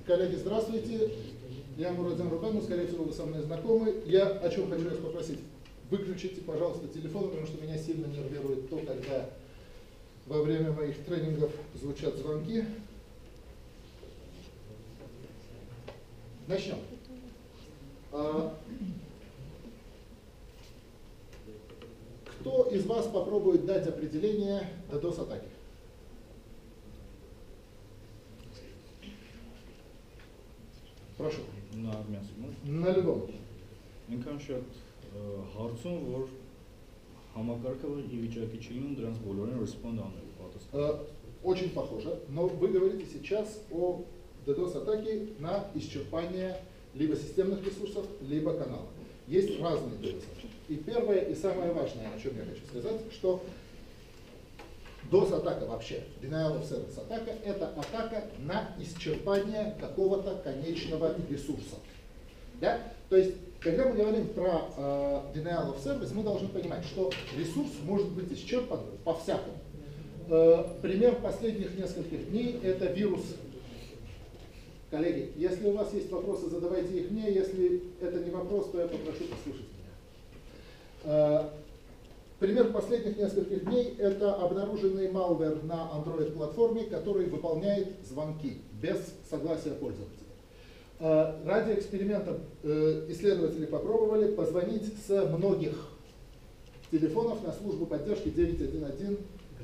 Коллеги, здравствуйте. Я Muradyan Ruben, скорее всего, вы со мной знакомы. Я о чем хочу вас попросить. Выключите, пожалуйста, телефон, потому что меня сильно нервирует то, когда во время моих тренингов звучат звонки. Начнем. Кто из вас попробует дать определение DDoS-атаки? Прошу. На армянском. На любом. Ինքան շատ հարցում, որ համակարգը ի վիճակի չի լինում դրանց բոլորին respond անելու պատասխան. Очень похоже, но вы говорите сейчас о DDoS-атаке на исчерпание либо системных ресурсов, либо каналов. Есть разные DDoS-атаки. И первое и самое важное, о чем я хочу сказать, что DDoS-атака вообще, Denial of Service атака, это атака на исчерпание какого-то конечного ресурса. Да? То есть, когда мы говорим про Denial of Service, мы должны понимать, что ресурс может быть исчерпан по-всякому. Пример последних нескольких дней – это вирус. Коллеги, если у вас есть вопросы, задавайте их мне. Если это не вопрос, то я попрошу послушать меня. Пример последних нескольких дней – это обнаруженный malware на Android-платформе, который выполняет звонки без согласия пользователя. Ради эксперимента исследователи попробовали позвонить с многих телефонов на службу поддержки 911.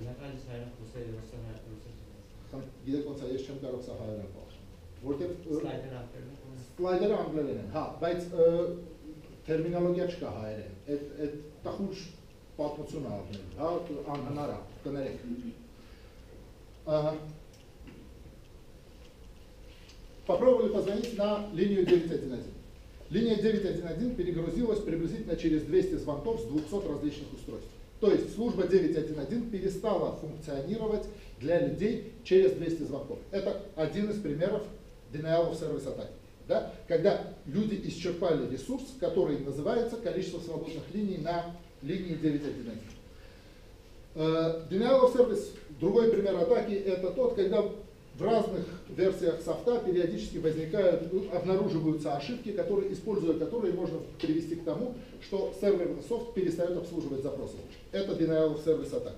Սլայդերը անգլերեն են, հա, բայց տերմինոլոգիա չկա հայերեն, այդ տխուր պատմություն առնել, հա, անհնար է, կներեք։ Попробовали позвонить на линию 911. Линия 911 перегрузилась приблизительно через 200 звонков с 200 различных устройств. То есть служба 911 перестала функционировать для людей через 200 звонков. Это один из примеров Denial of Service атаки. Да? Когда люди исчерпали ресурс, который называется количество свободных линий на линии 911. Denial of Service, другой пример атаки, это тот, когда в разных версиях софта периодически возникают, обнаруживаются ошибки, используя которые можно привести к тому, что серверный софт перестает обслуживать запросы. Это Denial of Service атака.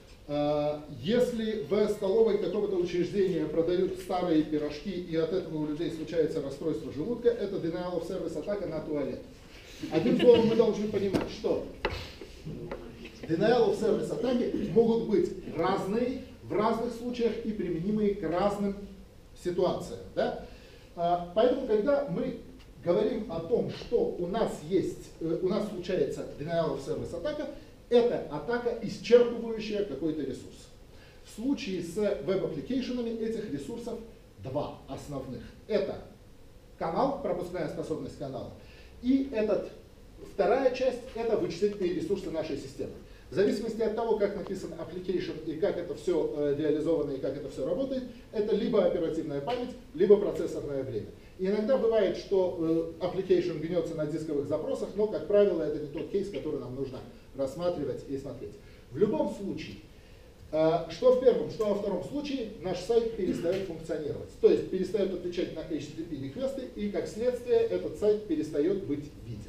Если в столовой какого-то учреждения продают старые пирожки и от этого у людей случается расстройство желудка, это Denial of Service атака на туалет. Одним словом, мы должны понимать, что Denial of Service атаки могут быть разные, в разных случаях и применимые к разным ситуациям. Да? Поэтому, когда мы говорим о том, что у нас случается Denial of Service атака, это атака, исчерпывающая какой-то ресурс. В случае с веб-аппликейшенами этих ресурсов два основных. Это канал, пропускная способность канала, и вторая часть – это вычислительные ресурсы нашей системы. В зависимости от того, как написан application и как это все реализовано и как это все работает, это либо оперативная память, либо процессорное время. И иногда бывает, что application гнется на дисковых запросах, но, как правило, это не тот кейс, который нам нужно рассматривать и смотреть. В любом случае, что в первом, что во втором случае, наш сайт перестает функционировать. То есть перестает отвечать на HTTP реквесты, и как следствие этот сайт перестает быть виден.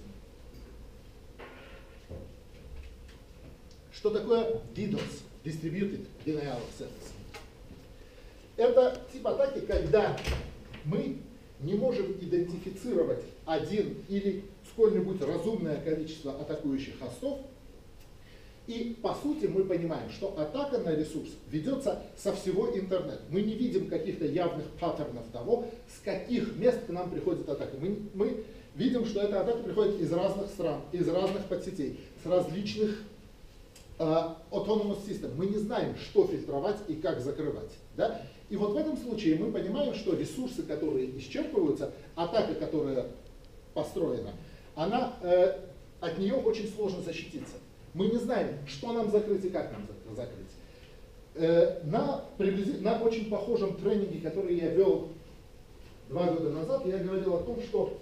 Что такое DDoS? Distributed Denial of Service. Это тип атаки, когда мы не можем идентифицировать один или сколь-нибудь разумное количество атакующих хостов. И по сути мы понимаем, что атака на ресурс ведется со всего интернета. Мы не видим каких-то явных паттернов того, с каких мест к нам приходит атака. Мы видим, что эта атака приходит из разных стран, из разных подсетей, с различных autonomous system. Мы не знаем, что фильтровать и как закрывать. Да? И вот в этом случае мы понимаем, что ресурсы, которые исчерпываются, атака, которая построена, от нее очень сложно защититься. Мы не знаем, что нам закрыть и как нам закрыть. На очень похожем тренинге, который я вел 2 года назад, я говорил о том, что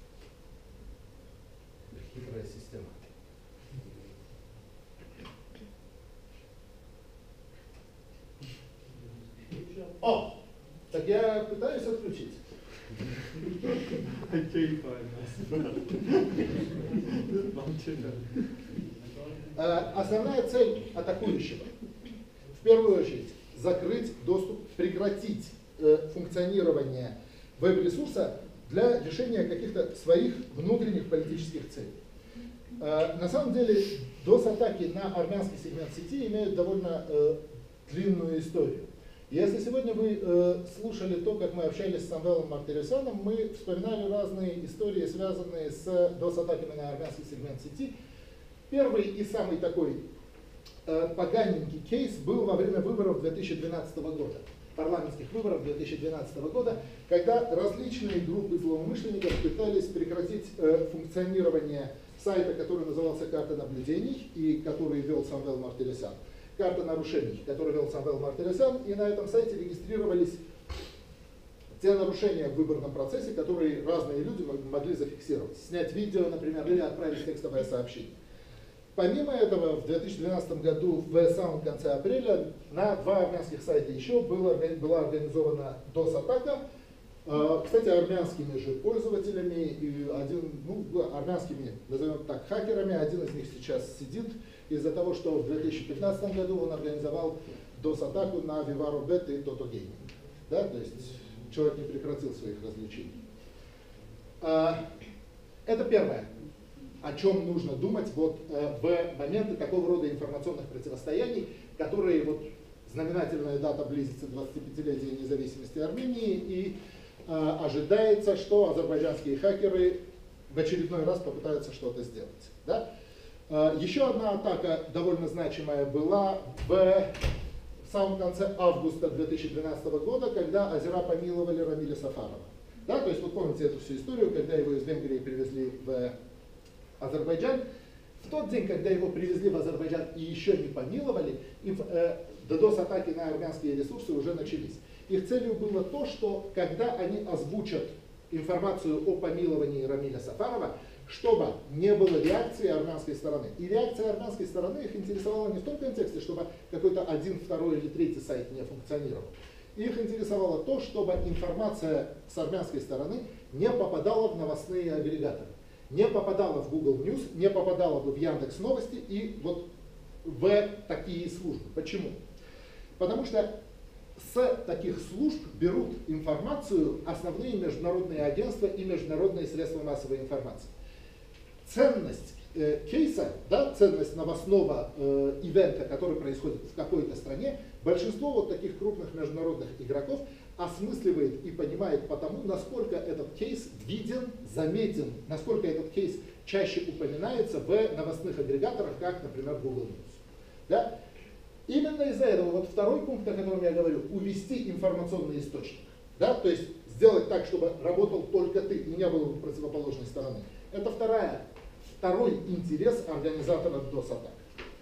хитрая система. Я пытаюсь отключить. Основная цель атакующего в первую очередь закрыть доступ, прекратить функционирование веб-ресурса для решения каких-то своих внутренних политических целей. На самом деле DOS-атаки на армянский сегмент сети имеют довольно длинную историю. Если сегодня вы слушали то, как мы общались с Самвелом Мартиросяном, мы вспоминали разные истории, связанные с DOS-атаками на армянский сегмент сети. Первый и самый такой поганенький кейс был во время выборов 2012 года, парламентских выборов 2012 года, когда различные группы злоумышленников пытались прекратить функционирование сайта, который назывался «Карта наблюдений» и который вел Самвел Мартиросян. «Карта нарушений», который вел Самвел Мартиросян, и на этом сайте регистрировались те нарушения в выборном процессе, которые разные люди могли зафиксировать. Снять видео, например, или отправить текстовое сообщение. Помимо этого, в 2012 году, в самом конце апреля, на 2 армянских сайта еще была организована DOS-атака, кстати, армянскими же пользователями, и армянскими, назовем так, хакерами. Один из них сейчас сидит из-за того, что в 2015 году он организовал DOS-атаку на Vivaro Bet и Toto Gaming. Да? То есть человек не прекратил своих развлечений. Это первое, о чем нужно думать вот, в моменты такого рода информационных противостояний, которые вот, знаменательная дата близится 25-летия независимости Армении, и ожидается, что азербайджанские хакеры в очередной раз попытаются что-то сделать. Да? Еще одна атака довольно значимая была в самом конце августа 2012 года, когда азера помиловали Рамиля Сафарова. Да? То есть вы помните эту всю историю, когда его из Венгрии привезли в Азербайджан. В тот день, когда его привезли в Азербайджан и еще не помиловали, DDoS-атаки на армянские ресурсы уже начались. Их целью было то, что когда они озвучат информацию о помиловании Рамиля Сафарова, чтобы не было реакции армянской стороны. И реакция армянской стороны их интересовала не в том контексте, чтобы какой-то один, второй или третий сайт не функционировал. Их интересовало то, чтобы информация с армянской стороны не попадала в новостные агрегаторы, не попадала в Google News, не попадала бы в Яндекс Новости и вот в такие службы. Почему? Потому что с таких служб берут информацию основные международные агентства и международные средства массовой информации. Ценность кейса, да, ценность новостного ивента, который происходит в какой-то стране, большинство вот таких крупных международных игроков осмысливает и понимает потому, насколько этот кейс виден, заметен, насколько этот кейс чаще упоминается в новостных агрегаторах, как, например, Google News. Да? Именно из-за этого, вот второй пункт, о котором я говорю, увести информационный источник. Да? То есть сделать так, чтобы работал только ты и не было противоположной стороны. Это второй интерес организатора DDoS-атак.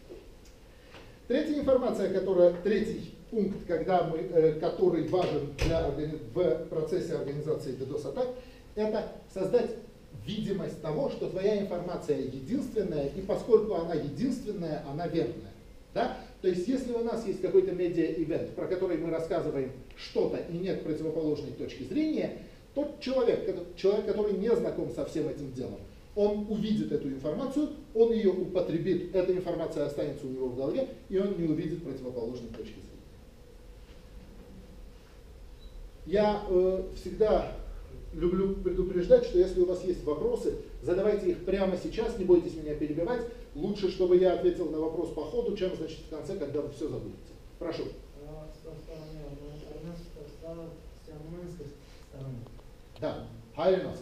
Третья информация, третий пункт, который важен в процессе организации DDoS-атак, это создать видимость того, что твоя информация единственная, и поскольку она единственная, она верная. Да? То есть, если у нас есть какой-то медиа-ивент, про который мы рассказываем что-то и нет противоположной точки зрения, тот человек, который не знаком со всем этим делом, он увидит эту информацию, он ее употребит, эта информация останется у него в голове, и он не увидит противоположной точки зрения. Я всегда люблю предупреждать, что если у вас есть вопросы, задавайте их прямо сейчас, не бойтесь меня перебивать. Лучше, чтобы я ответил на вопрос по ходу, чем, значит, в конце, когда вы все забудете. Прошу. Да, ARMSec.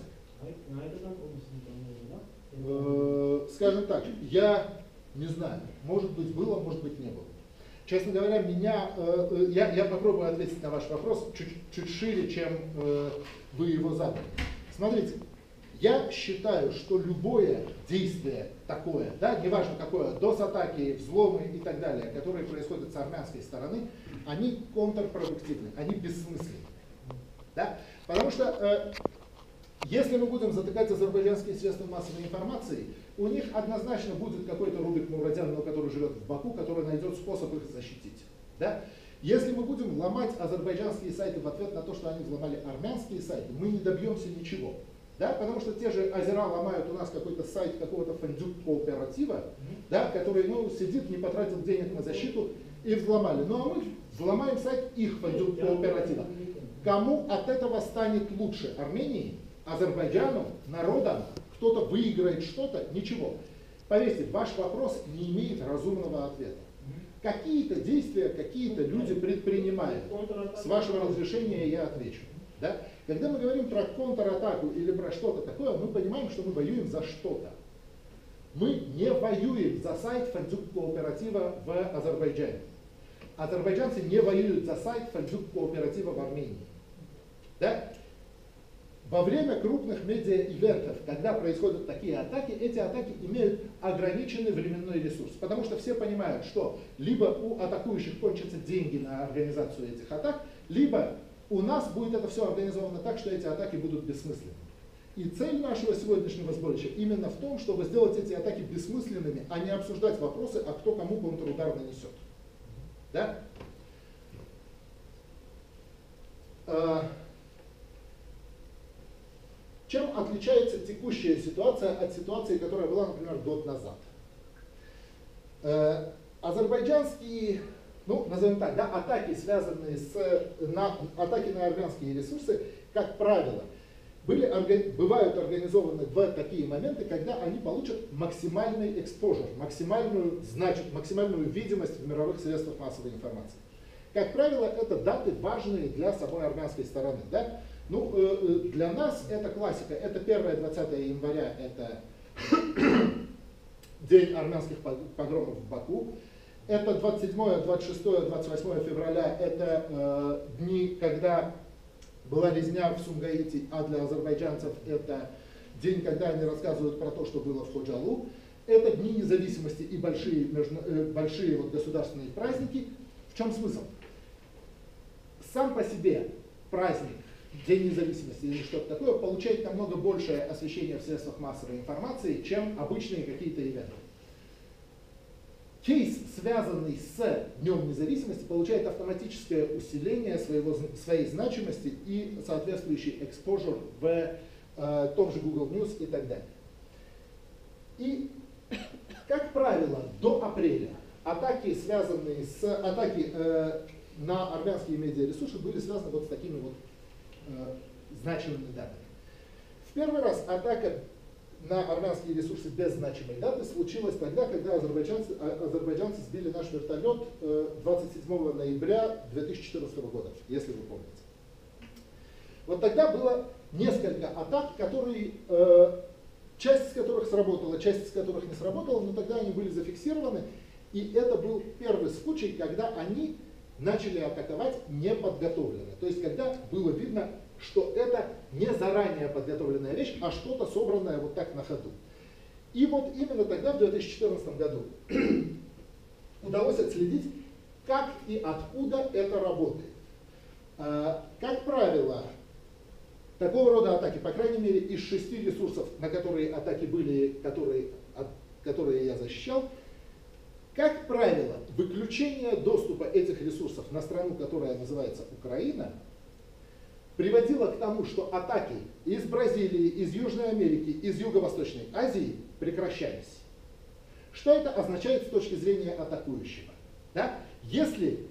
Скажем так, я не знаю, может быть было, может быть не было. Честно говоря, я попробую ответить на ваш вопрос чуть шире, чем вы его задали. Смотрите, я считаю, что любое действие такое, да, неважно какое, DOS-атаки, взломы и так далее, которые происходят с армянской стороны, они контрпродуктивны, они бессмысленны. Да? Потому что если мы будем затыкать азербайджанские средства массовой информации, у них однозначно будет какой-то Рубик Muradyan, который живет в Баку, который найдет способ их защитить. Да? Если мы будем ломать азербайджанские сайты в ответ на то, что они взломали армянские сайты, мы не добьемся ничего. Да? Потому что те же азера ломают у нас какой-то сайт какого-то фондюк-кооператива, да, который сидит, не потратил денег на защиту и взломали. Ну а мы взломаем сайт их фондюк-кооператива. Кому от этого станет лучше? Армении? Азербайджану? Народам? Кто-то выиграет что-то? Ничего. Поверьте, ваш вопрос не имеет разумного ответа. Какие-то действия, какие-то люди предпринимают. С вашего разрешения я отвечу. Да? Когда мы говорим про контратаку или про что-то такое, мы понимаем, что мы воюем за что-то. Мы не воюем за сайт фондюк-кооператива в Азербайджане. Азербайджанцы не воюют за сайт фондюк-кооператива в Армении. Да? Во время крупных медиа-ивентов, когда происходят такие атаки, эти атаки имеют ограниченный временной ресурс. Потому что все понимают, что либо у атакующих кончатся деньги на организацию этих атак, либо у нас будет это все организовано так, что эти атаки будут бессмысленными. И цель нашего сегодняшнего сборища именно в том, чтобы сделать эти атаки бессмысленными, а не обсуждать вопросы, а кто кому контрудар нанесет. Да? Чем отличается текущая ситуация от ситуации, которая была, например, год назад? Азербайджанские, назовем так, да, атаки, связанные атаки на армянские ресурсы, как правило, бывают организованы в такие моменты, когда они получат максимальный экспожер, максимальную видимость в мировых средствах массовой информации. Как правило, это даты важные для самой армянской стороны. Да? Для нас это классика. Это 1-20 января, это день армянских погромов в Баку. Это 27, 26, 28 февраля, это дни, когда была резня в Сумгаите, а для азербайджанцев это день, когда они рассказывают про то, что было в Ходжалу. Это дни независимости и большие государственные праздники. В чем смысл? Сам по себе праздник, День независимости или что-то такое, получает намного большее освещение в средствах массовой информации, чем обычные какие-то ивенты. Кейс, связанный с Днем независимости, получает автоматическое усиление своей значимости и соответствующий экспожер в том же Google News и так далее. И, как правило, до апреля атаки на армянские медиаресурсы были связаны вот с такими вот значимыми датами. В первый раз атака на армянские ресурсы без значимой даты случилась тогда, когда азербайджанцы сбили наш вертолет 27 ноября 2014 года, если вы помните. Вот тогда было несколько атак, часть из которых сработала, часть из которых не сработала, но тогда они были зафиксированы. И это был первый случай, когда они начали атаковать неподготовленно. То есть, когда было видно, что это не заранее подготовленная вещь, а что-то собранное вот так на ходу. И вот именно тогда, в 2014 году, удалось отследить, как и откуда это работает. Как правило, такого рода атаки, по крайней мере, из 6 ресурсов, на которые атаки были, которые я защищал, как правило, выключение доступа этих ресурсов на страну, которая называется Украина, приводило к тому, что атаки из Бразилии, из Южной Америки, из Юго-Восточной Азии прекращались. Что это означает с точки зрения атакующего? Да? Если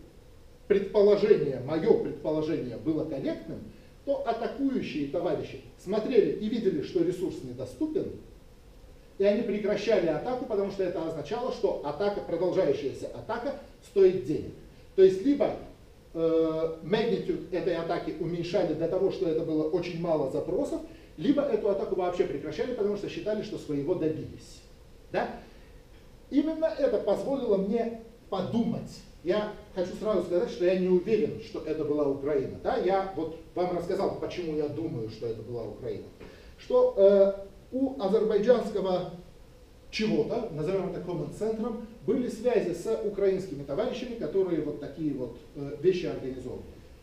мое предположение было корректным, то атакующие товарищи смотрели и видели, что ресурс недоступен, и они прекращали атаку, потому что это означало, что продолжающаяся атака стоит денег. То есть либо magnitude этой атаки уменьшали до того, что это было очень мало запросов, либо эту атаку вообще прекращали, потому что считали, что своего добились. Да? Именно это позволило мне подумать. Я хочу сразу сказать, что я не уверен, что это была Украина. Да? Я вот вам рассказал, почему я думаю, что это была Украина. Что у азербайджанского чего-то, назовем это command-центром, были связи с украинскими товарищами, которые вот такие вот вещи организовывали.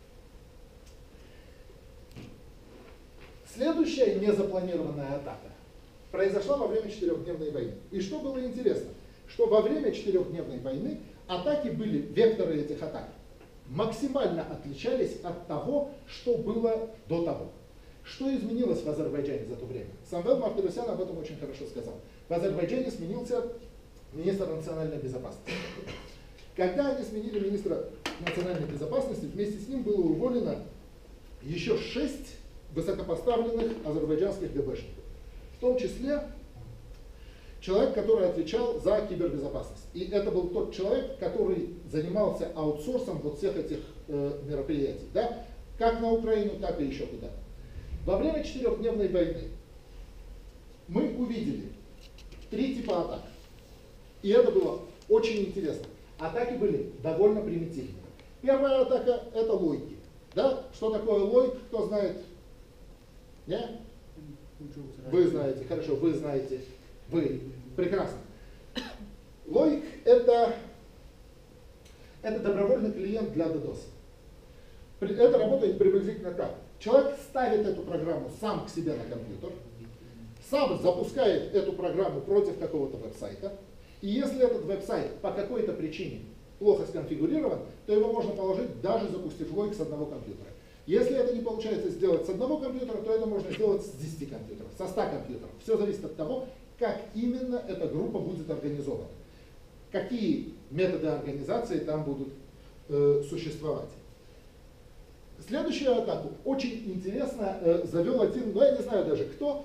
Следующая незапланированная атака произошла во время 4-дневной войны. И что было интересно, что во время 4-дневной войны атаки были, векторы этих атак, максимально отличались от того, что было до того. Что изменилось в Азербайджане за то время? Самвел Мартиросян об этом очень хорошо сказал. В Азербайджане сменился министр национальной безопасности. Когда они сменили министра национальной безопасности, вместе с ним было уволено еще 6 высокопоставленных азербайджанских ГБшников. В том числе человек, который отвечал за кибербезопасность. И это был тот человек, который занимался аутсорсом вот всех этих мероприятий. Да? Как на Украину, так и еще куда-то. Во время 4-дневной войны мы увидели 3 типа атак. И это было очень интересно. Атаки были довольно примитивные. Первая атака – это лойки. Да? Что такое лойк, кто знает? Не? Вы знаете, хорошо, вы знаете. Вы. Прекрасно. Лойк – это добровольный клиент для DDoS. Это работает приблизительно так. Человек ставит эту программу сам к себе на компьютер, сам запускает эту программу против какого-то веб-сайта, и если этот веб-сайт по какой-то причине плохо сконфигурирован, то его можно положить, даже запустив лойк с одного компьютера. Если это не получается сделать с одного компьютера, то это можно сделать с 10 компьютеров, со 100 компьютеров. Все зависит от того, как именно эта группа будет организована, какие методы организации там будут существовать. Следующую атаку очень интересно завел один, я не знаю даже кто,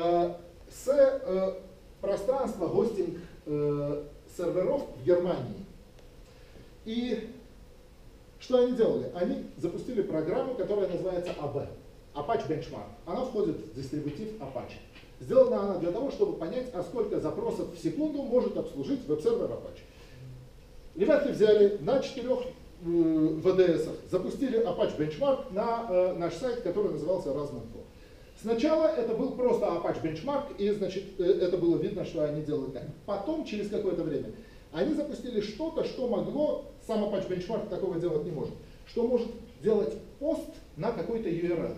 с пространства хостинг серверов в Германии. И что они делали? Они запустили программу, которая называется AB, Apache Benchmark. Она входит в дистрибутив Apache. Сделана она для того, чтобы понять, а сколько запросов в секунду может обслужить веб-сервер Apache. Ребята взяли на 4 ВДСах, запустили Apache Benchmark на наш сайт, который назывался ARMSec. Сначала это был просто Apache Benchmark, и значит, это было видно, что они делают так. Потом, через какое-то время, они запустили что-то, что могло, сам Apache Benchmark такого делать не может, что может делать пост на какой-то URL.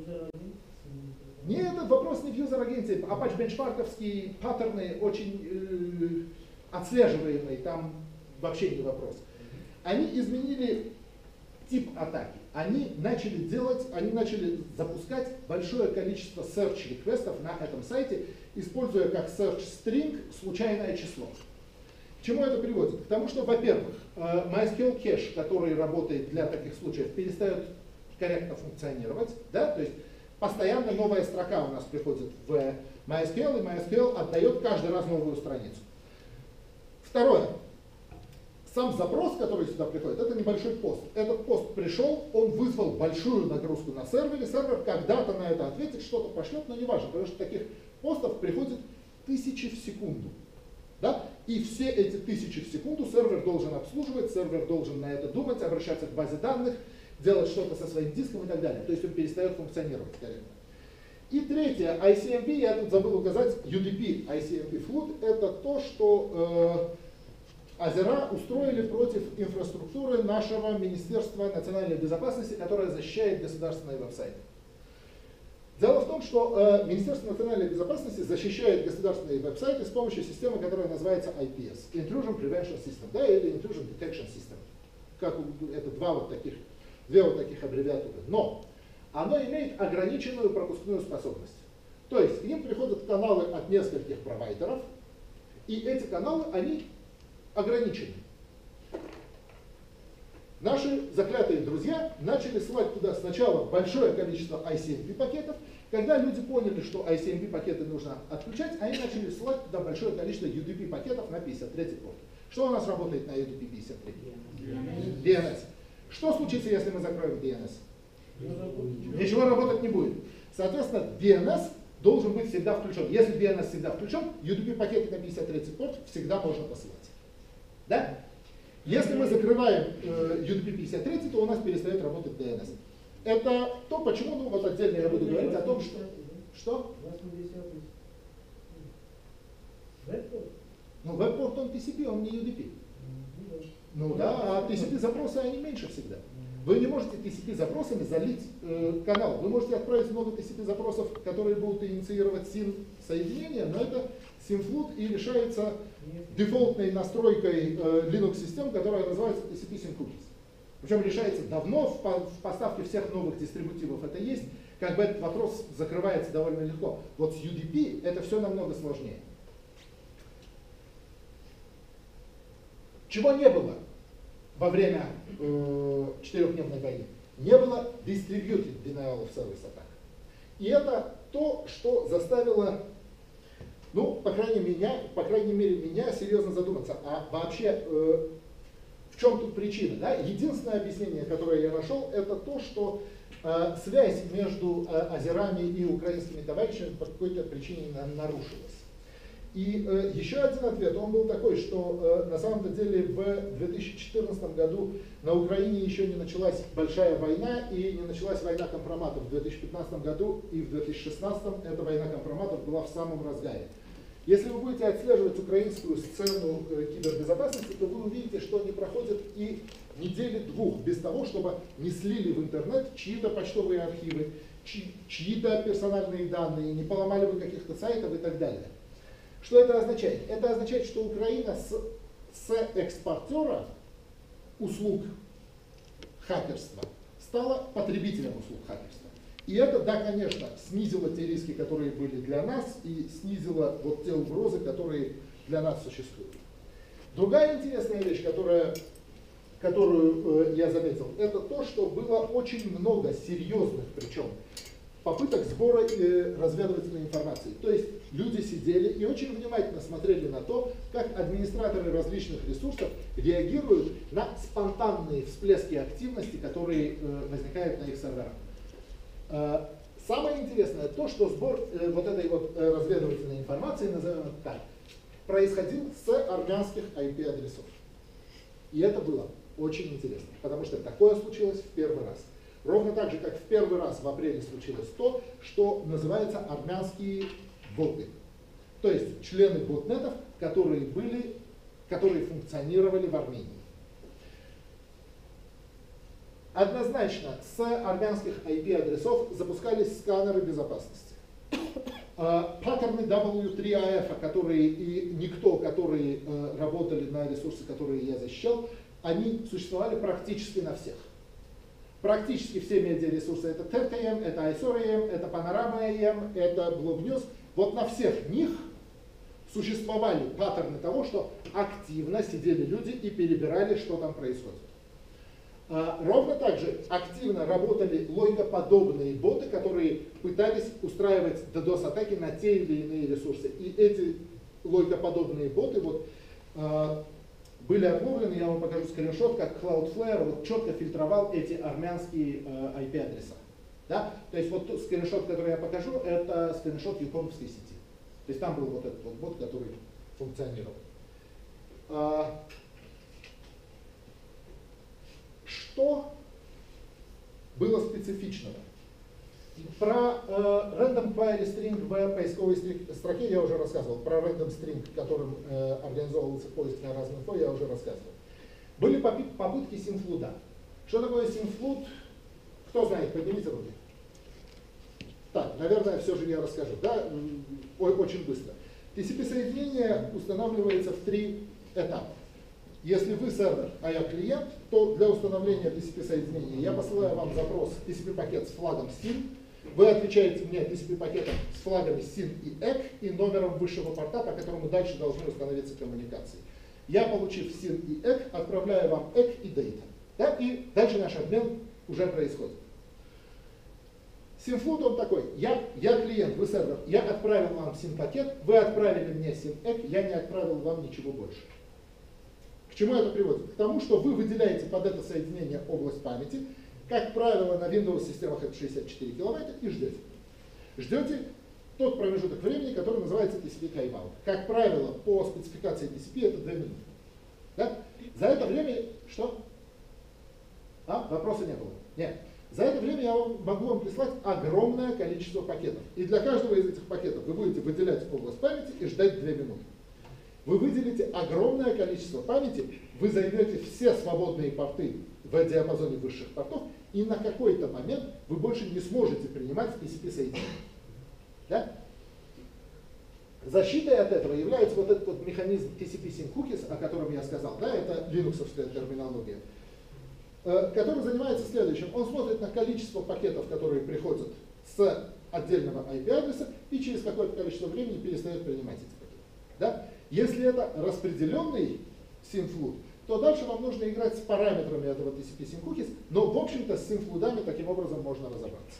Нет, этот вопрос не в юзер-агенте. Apache Benchmark'овские паттерны очень отслеживаемые, там вообще не вопрос. Они изменили тип атаки. Они начали запускать большое количество search реквестов на этом сайте, используя как search string случайное число. К чему это приводит? К тому, что, во-первых, MySQL кэш, который работает для таких случаев, перестает корректно функционировать. Да? То есть постоянно новая строка у нас приходит в MySQL, и MySQL отдает каждый раз новую страницу. Второе. Сам запрос, который сюда приходит, это небольшой пост. Этот пост пришел, он вызвал большую нагрузку на сервере, сервер когда-то на это ответит, что-то пошлет, но не важно, потому что таких постов приходит 1000 в секунду. Да? И все эти 1000 в секунду сервер должен обслуживать, сервер должен на это думать, обращаться к базе данных, делать что-то со своим диском и так далее. То есть он перестает функционировать корректно. И третье, ICMP, я тут забыл указать, UDP, ICMP Flood, это то, что азера устроили против инфраструктуры нашего Министерства национальной безопасности, которое защищает государственные веб-сайты. Дело в том, что Министерство национальной безопасности защищает государственные веб-сайты с помощью системы, которая называется IPS, Intrusion Prevention System, да, или Intrusion Detection System. Это две вот таких аббревиатуры. Но оно имеет ограниченную пропускную способность. То есть к ним приходят каналы от нескольких провайдеров, и эти каналы, они ограничены. Наши заклятые друзья начали слать туда сначала большое количество ICMP пакетов. Когда люди поняли, что ICMP пакеты нужно отключать, они начали слать туда большое количество UDP пакетов на 53 порт. Что у нас работает на UDP 53? DNS. Что случится, если мы закроем DNS? Ничего работать не будет. Соответственно, DNS должен быть всегда включен. Если DNS всегда включен, UDP пакеты на 53 порт всегда можно посылать. Да? Если мы закрываем UDP 53, то у нас перестает работать DNS. Это то, почему, вот отдельно я буду говорить о том, что... Что? Ну, веб-порт, он TCP, он не UDP. Ну да, а TCP-запросы, они меньше всегда. Вы не можете TCP-запросами залить канал. Вы можете отправить много TCP-запросов, которые будут инициировать SYN-соединение, но это SYN-флут и решается дефолтной настройкой Linux-систем, которая называется TCP-SYN-cookies. Причем решается давно, в поставке всех новых дистрибутивов это есть, как бы этот вопрос закрывается довольно легко. Вот с UDP это все намного сложнее. Чего не было во время 4-дневной войны? Не было distributed denial of service атак. И это то, что заставило, ну, по крайней мере, меня серьезно задуматься, а вообще в чем тут причина? Да? Единственное объяснение, которое я нашел, это то, что связь между азерами и украинскими товарищами по какой-то причине нарушилась. И еще один ответ, он был такой, что на самом деле в 2014 году на Украине еще не началась большая война и не началась война компроматов. В 2015 году и в 2016 эта война компроматов была в самом разгаре. Если вы будете отслеживать украинскую сцену кибербезопасности, то вы увидите, что не проходит и недели-двух без того, чтобы не слили в интернет чьи-то почтовые архивы, чьи-то персональные данные, не поломали бы каких-то сайтов и так далее. Что это означает? Это означает, что Украина с экспортера услуг хакерства стала потребителем услуг хакерства. И это, да, конечно, снизило те риски, которые были для нас, и снизило вот те угрозы, которые для нас существуют. Другая интересная вещь, которую я заметил, это то, что было очень много серьезных, причем, попыток сбора разведывательной информации. То есть люди сидели и очень внимательно смотрели на то, как администраторы различных ресурсов реагируют на спонтанные всплески активности, которые возникают на их серверах. Самое интересное то, что сбор вот этой вот разведывательной информации, назовем это так, происходил с армянских IP-адресов. И это было очень интересно, потому что такое случилось в первый раз. Ровно так же, как в первый раз в апреле случилось то, что называется армянские боты. То есть члены ботнетов, которые функционировали в Армении. Однозначно с армянских IP-адресов запускались сканеры безопасности. Паттерны W3AF, которые работали на ресурсы, которые я защищал, они существовали практически на всех. Практически все медиаресурсы, это TERT-EM, это ISOR-EM, это Panorama-EM, это Blog News. Вот на всех них существовали паттерны того, что активно сидели люди и перебирали, что там происходит. Ровно так же активно работали логоподобные боты, которые пытались устраивать DDoS-атаки на те или иные ресурсы. И эти логоподобные боты были отловлены, я вам покажу скриншот, как Cloudflare вот четко фильтровал эти армянские IP-адреса. Да? То есть вот тот скриншот, который я покажу, это скриншот юконовской сети. То есть там был вот этот вот бот, который функционировал. Что было специфичного? Про random query string в поисковой строке я уже рассказывал. Про random string, которым организовывался поиск на разных инфо, я уже рассказывал. Были попытки симфлуда. Что такое симфлуд? Кто знает, поднимите руки. Так, наверное, все же я расскажу. Да? Очень быстро. TCP-соединение устанавливается в 3 этапа. Если вы сервер, а я клиент, то для установления TCP-соединения я посылаю вам запрос TCP-пакет с флагом SYN. Вы отвечаете мне TCP-пакетом с флагами SYN и ECK и номером высшего порта, по которому дальше должны установиться коммуникации. Я, получив SYN и ECK, отправляю вам ECK и Data. Да? И дальше наш обмен уже происходит. Симфлуд он такой. Я клиент, вы сервер. Я отправил вам SYN-пакет, вы отправили мне SYN-ECK, я не отправил вам ничего больше. К чему это приводит? К тому, что вы выделяете под это соединение область памяти, как правило, на Windows-системах это 64 килобайта, и ждете. Ждете тот промежуток времени, который называется TCP timeout. Как правило, по спецификации TCP это 2 минуты. Да? За это время... Что? Вопроса не было? Нет. За это время я могу вам прислать огромное количество пакетов. И для каждого из этих пакетов вы будете выделять область памяти и ждать 2 минуты. Вы выделите огромное количество памяти, вы займете все свободные порты в диапазоне высших портов, и на какой-то момент вы больше не сможете принимать TCP-соединение. Да? Защитой от этого является вот этот вот механизм TCP-SYN cookies, о котором я сказал. Да? Это линуксовская терминология. который занимается следующим. Он смотрит на количество пакетов, которые приходят с отдельного IP-адреса и через какое-то количество времени перестает принимать эти пакеты. Да? Если это распределенный симфлуд, то дальше вам нужно играть с параметрами этого TCP SymCookies, но в общем-то с симфлудами таким образом можно разобраться.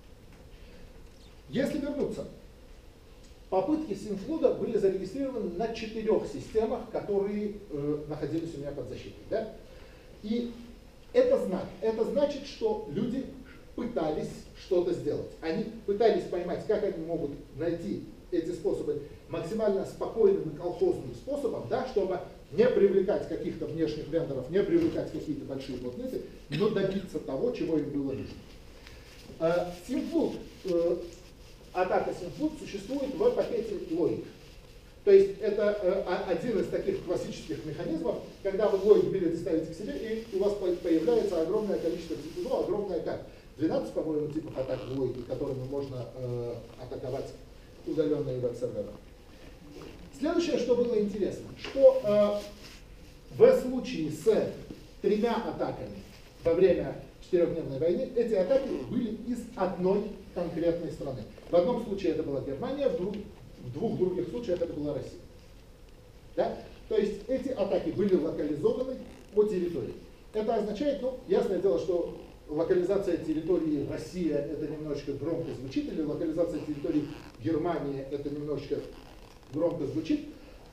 Если вернуться, попытки симфлуда были зарегистрированы на 4 системах, которые находились у меня под защитой. Да? И это знак. Это значит, что люди пытались что-то сделать. Они пытались поймать, как они могут найти эти способы максимально спокойным и колхозным способом, да, чтобы не привлекать каких-то внешних вендоров, не привлекать какие-то большие ботнеты, но добиться того, чего им было нужно. Симфлуд, атака симфлуд существует в пакете логик. То есть это один из таких классических механизмов, когда вы логик берете, ставите к себе, и у вас появляется огромное количество типов, ну, огромное как? 12, по-моему, типов атак в логике, которыми можно атаковать удаленные веб-сервера. Следующее, что было интересно, что в случае с 3 атаками во время 4-дневной войны, эти атаки были из одной конкретной страны. В одном случае это была Германия, в двух других случаях это была Россия. Да? То есть эти атаки были локализованы по территории. Это означает, ну, ясное дело, что локализация территории Россия это немножечко громко звучит, или локализация территории Германии это немножечко громко звучит,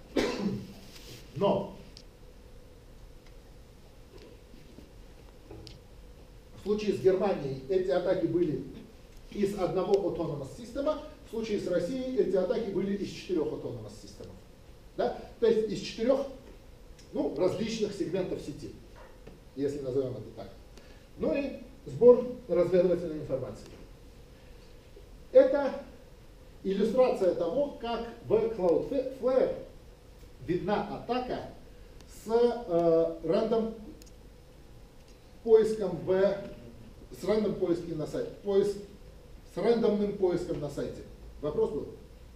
но в случае с Германией эти атаки были из одного autonomous система, в случае с Россией эти атаки были из 4 autonomous системов. Да? То есть из 4 различных сегментов сети, если назовем это так. Ну и сбор разведывательной информации. Это иллюстрация того, как в Cloudflare видна атака с рандом поиском с рандом поиском на сайте, с рандомным поиском на сайте. Вопрос был?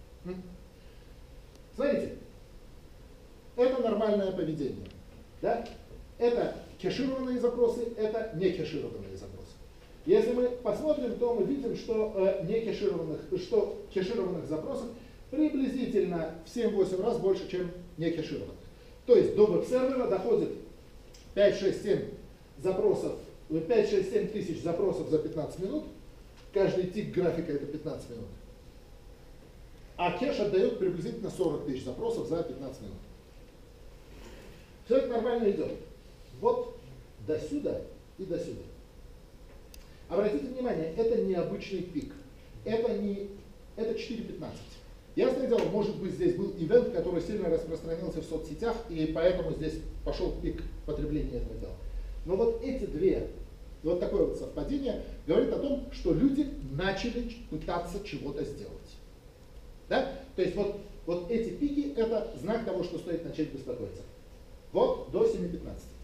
Смотрите, это нормальное поведение. Да? Это кешированные запросы, это не кешированные запросы. Если мы посмотрим, то мы видим, что кешированных запросов приблизительно в 7-8 раз больше, чем не кешированных. То есть до веб-сервера доходит 5-6-7 запросов, 5-6-7 тысяч запросов за 15 минут. Каждый тик графика это 15 минут. А кеш отдает приблизительно 40 тысяч запросов за 15 минут. Все это нормально идет. Вот до сюда и до сюда. Обратите внимание, это не обычный пик. Это 4.15. Ясное дело, может быть, здесь был ивент, который сильно распространился в соцсетях, и поэтому здесь пошел пик потребления этого дела. Но вот эти две, вот такое вот совпадение, говорит о том, что люди начали пытаться чего-то сделать. Да? То есть вот эти пики, это знак того, что стоит начать беспокоиться. Вот до 7.15.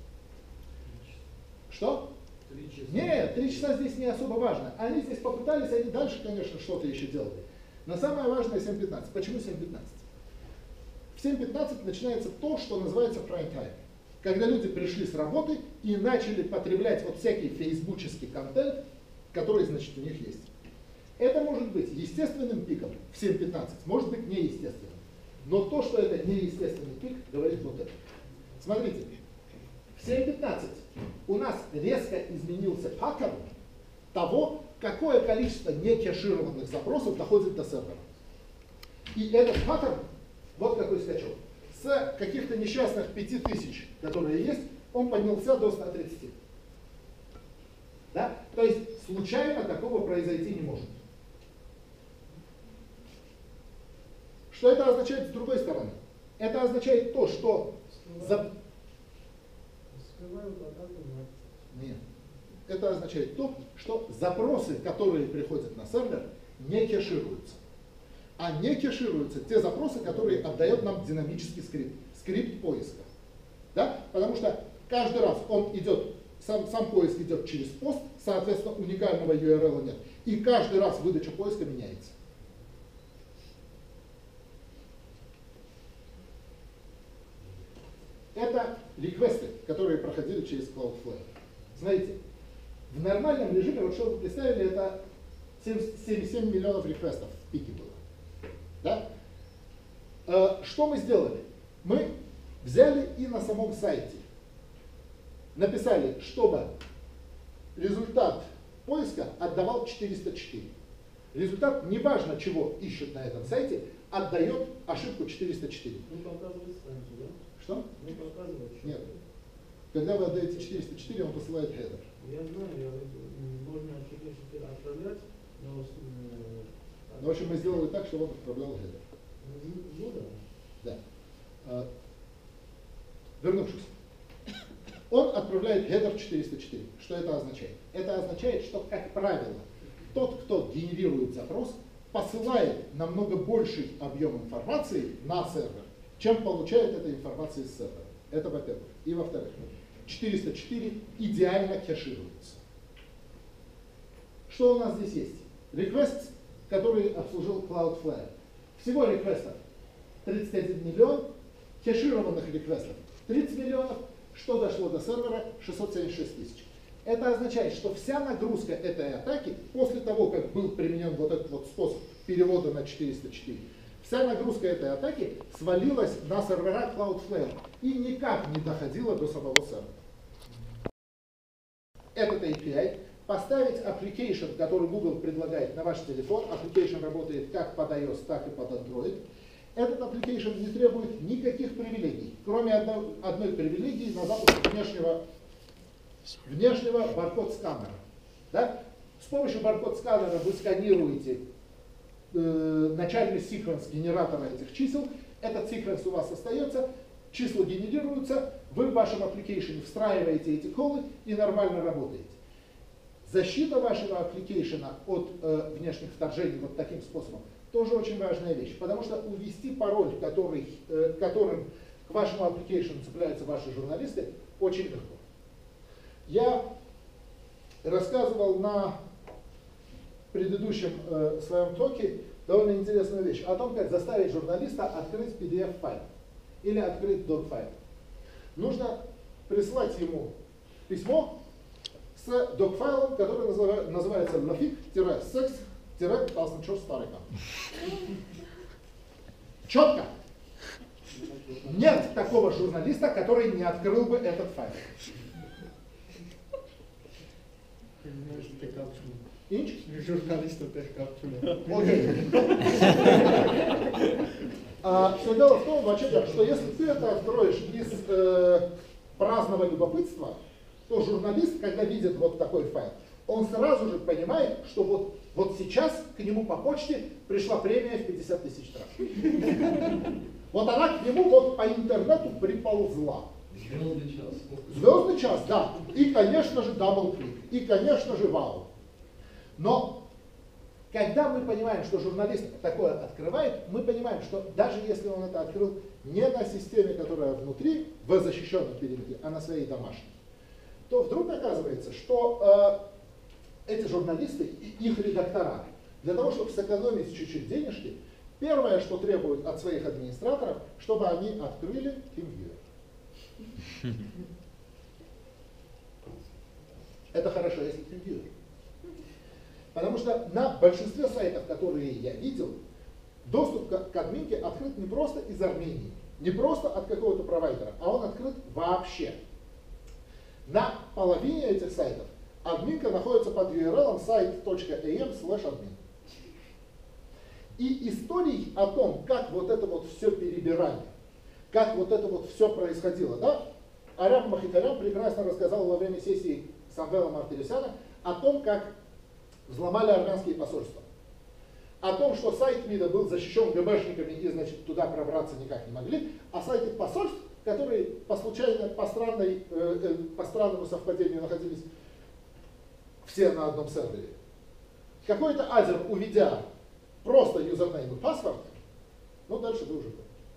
Что? 3 часа. Нет, 3 часа здесь не особо важно. Они здесь попытались, они дальше, конечно, что-то еще делали. Но самое важное 7.15. Почему 7.15? В 7.15 начинается то, что называется prime time. Когда люди пришли с работы и начали потреблять вот всякий фейсбуческий контент, который, значит, у них есть. Это может быть естественным пиком в 7.15, может быть неестественным. Но то, что это неестественный пик, говорит вот это. Смотрите, в 7.15 у нас резко изменился паттерн того, какое количество некешированных запросов доходит до сервера. И этот паттерн, вот какой скачок, с каких-то несчастных 5000, которые есть, он поднялся до 130. Да? То есть случайно такого произойти не может. Что это означает с другой стороны? Это означает то, что... Нет. Это означает то, что запросы, которые приходят на сервер, не кешируются. А не кешируются те запросы, которые отдает нам динамический скрипт поиска. Да? Потому что каждый раз он идет, сам поиск идет через пост, соответственно, уникального URL нет. И каждый раз выдача поиска меняется. Это реквесты, которые проходили через Cloudflare. Смотрите, в нормальном режиме, вот что вы представили, это 77 миллионов реквестов в пике было. Да? Что мы сделали? Мы взяли и на самом сайте написали, чтобы результат поиска отдавал 404. Результат, неважно чего ищут на этом сайте, отдает ошибку 404. Не показывает страницу, да? Что? Не показывает. Нет. Когда вы отдаете 404, он посылает хедер. Я знаю, можно application отправлять, но... В общем, мы сделали так, чтобы он отправлял хедер. Ну да. Да. Вернувшись. Он отправляет хедер 404. Что это означает? Это означает, что, как правило, тот, кто генерирует запрос, посылает намного больший объем информации на сервер, чем получает этой информации с сервера. Это во-первых. И во-вторых, 404 идеально кэшируется. Что у нас здесь есть? Request, который обслужил Cloudflare. Всего реквестов 31 миллион, кэшированных реквестов 30 миллионов, что дошло до сервера 676 тысяч. Это означает, что вся нагрузка этой атаки, после того, как был применен вот этот вот способ перевода на 404, вся нагрузка этой атаки свалилась на сервера Cloudflare и никак не доходила до самого сервера. Этот API поставить application, который Google предлагает на ваш телефон, application работает как под iOS, так и под Android. Этот application не требует никаких привилегий, кроме одной привилегии на запуск внешнего баркод-сканера. Да? С помощью баркод-сканера вы сканируете начальный секвенс генератора этих чисел, этот секвенс у вас остается, числа генерируются, вы в вашем application встраиваете эти колы и нормально работаете. Защита вашего application от внешних вторжений вот таким способом тоже очень важная вещь, потому что увести пароль, которым к вашему application цепляются ваши журналисты, очень легко. Я рассказывал на предыдущем своем токе довольно интересную вещь о том, как заставить журналиста открыть PDF-файл или открыть док-файл. Нужно прислать ему письмо с док-файлом, который называется lafik-sex-talsnchur-старика. Четко. Нет такого журналиста, который не открыл бы этот файл. Инч? Журналистов тех капчуна. Все дело в том, вообще, что если ты это откроешь из праздного любопытства, то журналист, когда видит вот такой файл, он сразу же понимает, что вот сейчас к нему по почте пришла премия в 50 тысяч штрафов. Вот она к нему вот по интернету приползла. Звездный час. Звездный час, да. И, конечно же, дабл-клик. И, конечно же, вау. Но когда мы понимаем, что журналист такое открывает, мы понимаем, что даже если он это открыл не на системе, которая внутри, в защищенном периметре, а на своей домашней, то вдруг оказывается, что эти журналисты и их редактора, для того, чтобы сэкономить чуть-чуть денежки, первое, что требуют от своих администраторов, чтобы они открыли TeamViewer. Это хорошо, если TeamViewer. Потому что на большинстве сайтов, которые я видел, доступ к админке открыт не просто из Армении, не просто от какого-то провайдера, а он открыт вообще. На половине этих сайтов админка находится под URL site.am/admin. И историй о том, как вот это вот все перебирали, как вот это вот все происходило, да? Арям Махитарян прекрасно рассказал во время сессии Самвела Мартиросяна о том, как взломали армянские посольства. О том, что сайт МИДа был защищен ГБшниками и, значит, туда пробраться никак не могли, а сайты посольств, которые по странному совпадению находились все на одном сервере. Какой-то азер, уведя просто юзернейм и паспорт, ну дальше вы уже.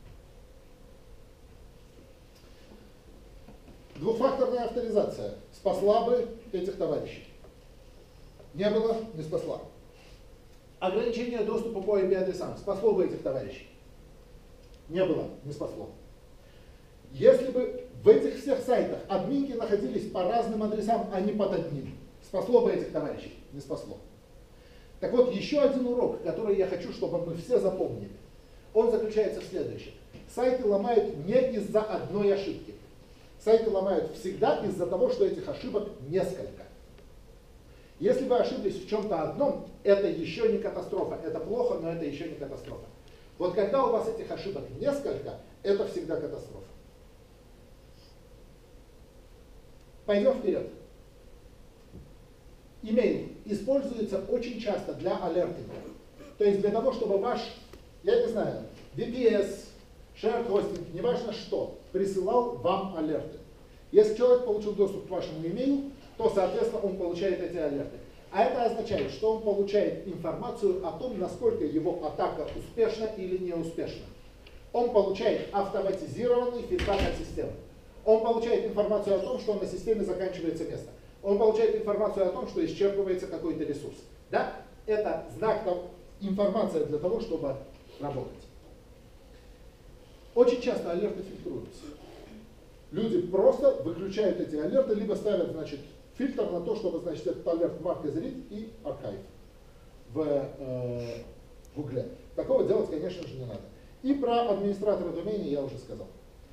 Двухфакторная авторизация спасла бы этих товарищей. Не было, не спасла. Ограничение доступа по IP-адресам спасло бы этих товарищей. Не было, не спасло. Если бы в этих всех сайтах админки находились по разным адресам, а не под одним. Спасло бы этих товарищей? Не спасло. Так вот, еще один урок, который я хочу, чтобы мы все запомнили, он заключается в следующем. Сайты ломают не из-за одной ошибки. Сайты ломают всегда из-за того, что этих ошибок несколько. Если вы ошиблись в чем-то одном, это еще не катастрофа. Это плохо, но это еще не катастрофа. Вот когда у вас этих ошибок несколько, это всегда катастрофа. Пойдем вперед. Имейл используется очень часто для алертинга. То есть для того, чтобы ваш, я не знаю, DDOS, shared hosting, неважно что, присылал вам алерты. Если человек получил доступ к вашему имейлу, то, соответственно, он получает эти алерты. А это означает, что он получает информацию о том, насколько его атака успешна или неуспешна. Он получает автоматизированный фидбэк от системы. Он получает информацию о том, что на системе заканчивается место. Он получает информацию о том, что исчерпывается какой-то ресурс. Да? Это знак, информация для того, чтобы работать. Очень часто алерты фильтруются. Люди просто выключают эти алерты, либо ставят, значит, фильтр на то, чтобы, значит, этот алерт mark as read и archive в Гугле. Такого делать, конечно же, не надо. И про администратора домена я уже сказал.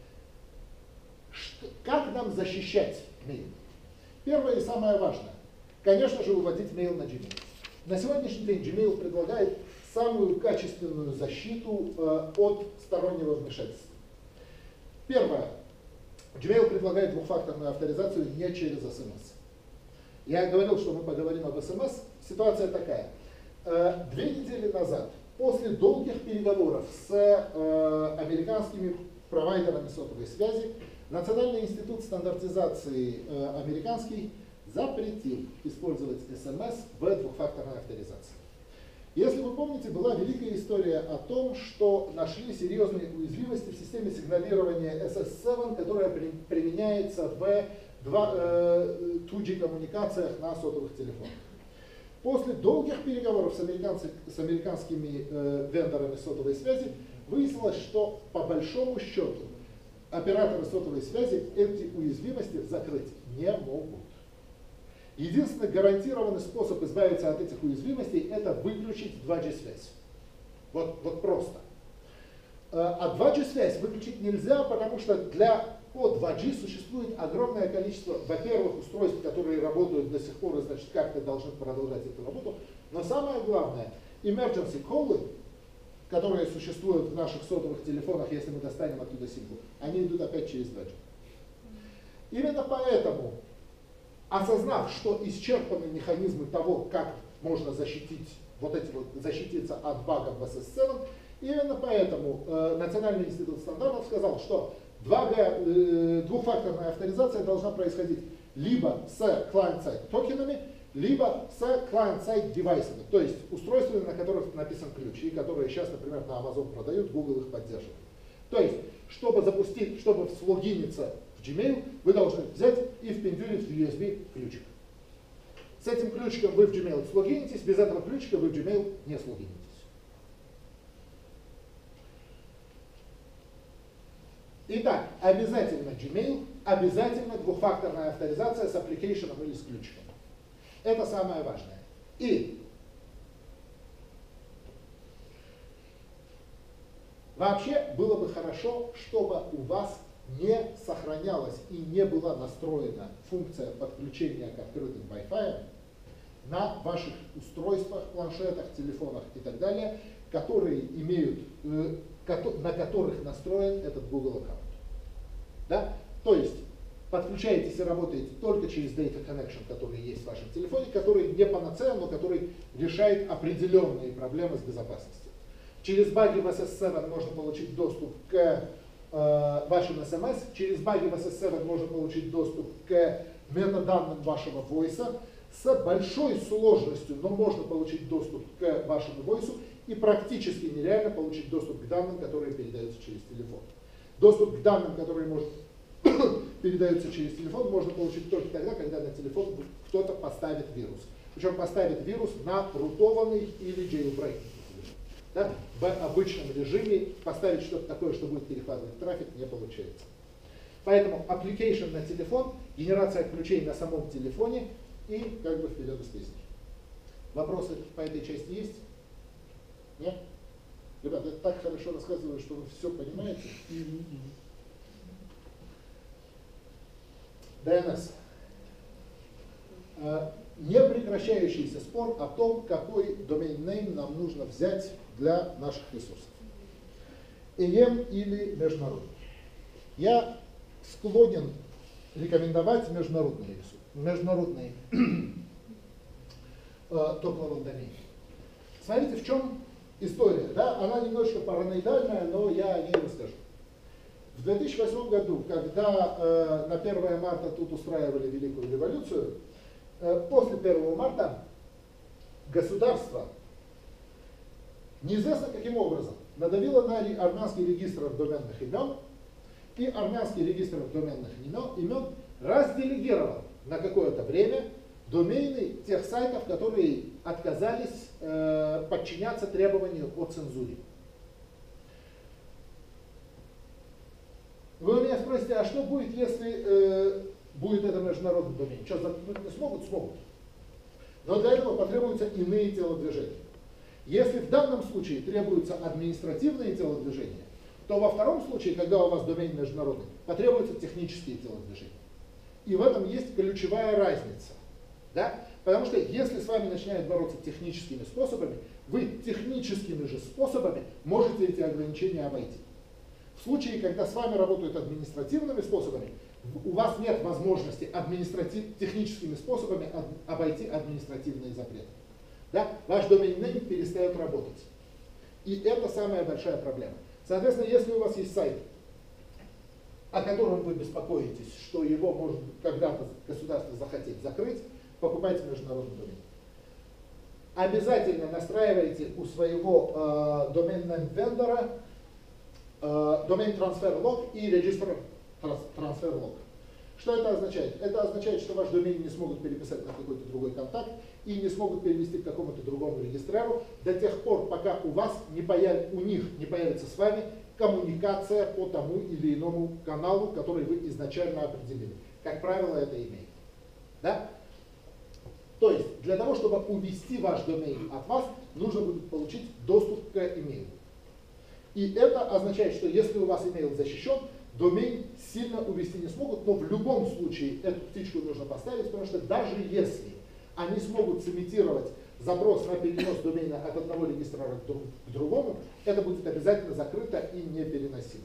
Как нам защищать мейл? Первое и самое важное. Конечно же, выводить мейл на Gmail. На сегодняшний день Gmail предлагает самую качественную защиту от стороннего вмешательства. Первое. Gmail предлагает двухфакторную авторизацию не через SMS. Я говорил, что мы поговорим об SMS. Ситуация такая. 2 недели назад, после долгих переговоров с американскими провайдерами сотовой связи, Национальный институт стандартизации американский запретил использовать SMS в двухфакторной авторизации. Если вы помните, была великая история о том, что нашли серьезные уязвимости в системе сигналирования SS7, которая применяется в 2G коммуникациях на сотовых телефонах. После долгих переговоров с американскими вендорами сотовой связи выяснилось, что по большому счету операторы сотовой связи эти уязвимости закрыть не могут. Единственный гарантированный способ избавиться от этих уязвимостей – это выключить 2G-связь. Вот просто. А 2G-связь выключить нельзя, потому что по 2G существует огромное количество, во-первых, устройств, которые работают до сих пор и, значит, как-то должны продолжать эту работу. Но самое главное, emergency call, которые существуют в наших сотовых телефонах, если мы достанем оттуда симку, они идут опять через 2G. Именно поэтому, осознав, что исчерпаны механизмы того, как можно защититься от багов в SS7, именно поэтому Национальный институт стандартов сказал, что двухфакторная авторизация должна происходить либо с client-side токенами, либо с client-side девайсами, то есть устройствами, на которых написан ключ, и которые сейчас, например, на Amazon продают, Google их поддерживает. То есть, чтобы слогиниться в Gmail, вы должны взять и впендюрить в USB ключик. С этим ключиком вы в Gmail слогинитесь, без этого ключика вы в Gmail не слогинитесь. Итак, обязательно Gmail, обязательно двухфакторная авторизация с аппликейшеном или с ключиком. Это самое важное. И вообще было бы хорошо, чтобы у вас не сохранялась и не была настроена функция подключения к открытым Wi-Fi на ваших устройствах, планшетах, телефонах и так далее, которые на которых настроен этот Google аккаунт. Да? То есть подключаетесь и работаете только через Data Connection, который есть в вашем телефоне, который не панацея, но который решает определенные проблемы с безопасностью. Через баги в SS7 можно получить доступ к вашим SMS, через баги в SS7 можно получить доступ к метаданным вашего войса. С большой сложностью, но можно получить доступ к вашему войсу, и практически нереально получить доступ к данным, которые передаются через телефон. Доступ к данным, которые передаются через телефон, можно получить только тогда, когда на телефон кто-то поставит вирус. Причем поставит вирус на рутованный или jailbreak. Да? В обычном режиме поставить что-то такое, что будет перехватывать трафик, не получается. Поэтому application на телефон, генерация ключей на самом телефоне и как бы вперед из песни. Вопросы по этой части есть? Нет? Ребята, я так хорошо рассказываю, что вы все понимаете. DNS. Непрекращающийся спор о том, какой domain-name нам нужно взять для наших ресурсов. EM или международный. Я склонен рекомендовать международные топ-левел домен. Смотрите, в чем история. Да? Она немножко параноидальная, но я о ней расскажу. В 2008 году, когда на 1 марта тут устраивали Великую революцию, после 1 марта государство неизвестно каким образом надавило на армянский регистр доменных имен, и армянский регистр доменных имен разделегировал на какое-то время домены тех сайтов, которые отказались подчиняться требованию о цензуре. Вы у меня спросите, а что будет, если будет это международный домен? Что, заткнуть не смогут? Смогут. Но для этого потребуются иные телодвижения. Если в данном случае требуются административные телодвижения, то во втором случае, когда у вас домен международный, потребуются технические телодвижения. И в этом есть ключевая разница. Да? Потому что если с вами начинают бороться техническими способами, вы техническими же способами можете эти ограничения обойти. В случае, когда с вами работают административными способами, у вас нет возможности техническими способами обойти административные запреты. Да? Ваш domain-name перестает работать. И это самая большая проблема. Соответственно, если у вас есть сайт, о котором вы беспокоитесь, что его может когда-то государство захотеть закрыть, покупайте международный домен. Обязательно настраивайте у своего доменного вендора домен трансфер лог и регистр трансфер лог. Что это означает? Это означает, что ваш домен не смогут переписать на какой-то другой контакт и не смогут перевести к какому-то другому регистрару до тех пор, пока у них не появится с вами коммуникация по тому или иному каналу, который вы изначально определили. Как правило, это имейл. Да? То есть, для того, чтобы увести ваш домен от вас, нужно будет получить доступ к имейлу. И это означает, что если у вас имейл защищен, домен сильно увести не смогут, но в любом случае эту птичку нужно поставить, потому что даже если они смогут сымитировать запрос на перенос домена от одного регистратора к другому, это будет обязательно закрыто и непереносимо.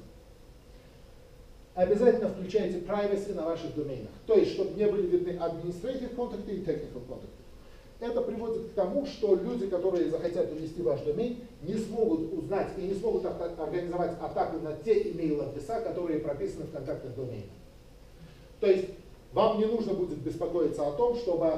Обязательно включайте privacy на ваших доменах, то есть, чтобы не были видны administrative контакты и technical контакты. Это приводит к тому, что люди, которые захотят увести ваш домен, не смогут узнать и не смогут организовать атаку на те email-адреса, которые прописаны в контактах домена. То есть вам не нужно будет беспокоиться о том, чтобы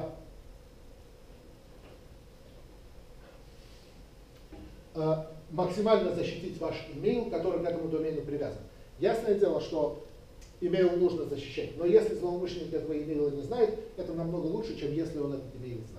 максимально защитить ваш email, который к этому домену привязан. Ясное дело, что email нужно защищать, но если злоумышленник этого имейла не знает, это намного лучше, чем если он этот имейл знает.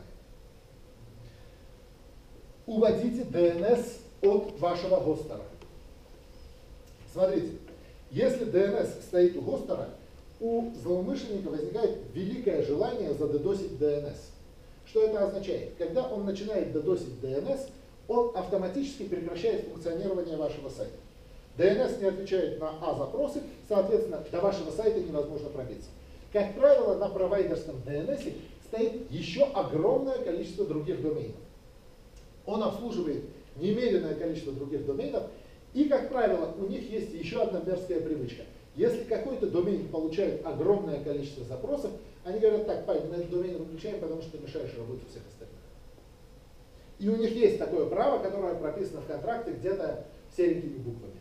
Уводите DNS от вашего хостера. Смотрите, если DNS стоит у хостера, у злоумышленника возникает великое желание задедосить DNS. Что это означает? Когда он начинает дедосить DNS, он автоматически прекращает функционирование вашего сайта. DNS не отвечает на запросы, соответственно, до вашего сайта невозможно пробиться. Как правило, на провайдерском DNS стоит еще огромное количество других доменов. Он обслуживает немеренное количество других доменов, и, как правило, у них есть еще одна мерзкая привычка. Если какой-то домен получает огромное количество запросов, они говорят, так, Павел, мы этот домен выключаем, потому что ты мешаешь работе всех остальных. И у них есть такое право, которое прописано в контракте где-то серенькими буквами.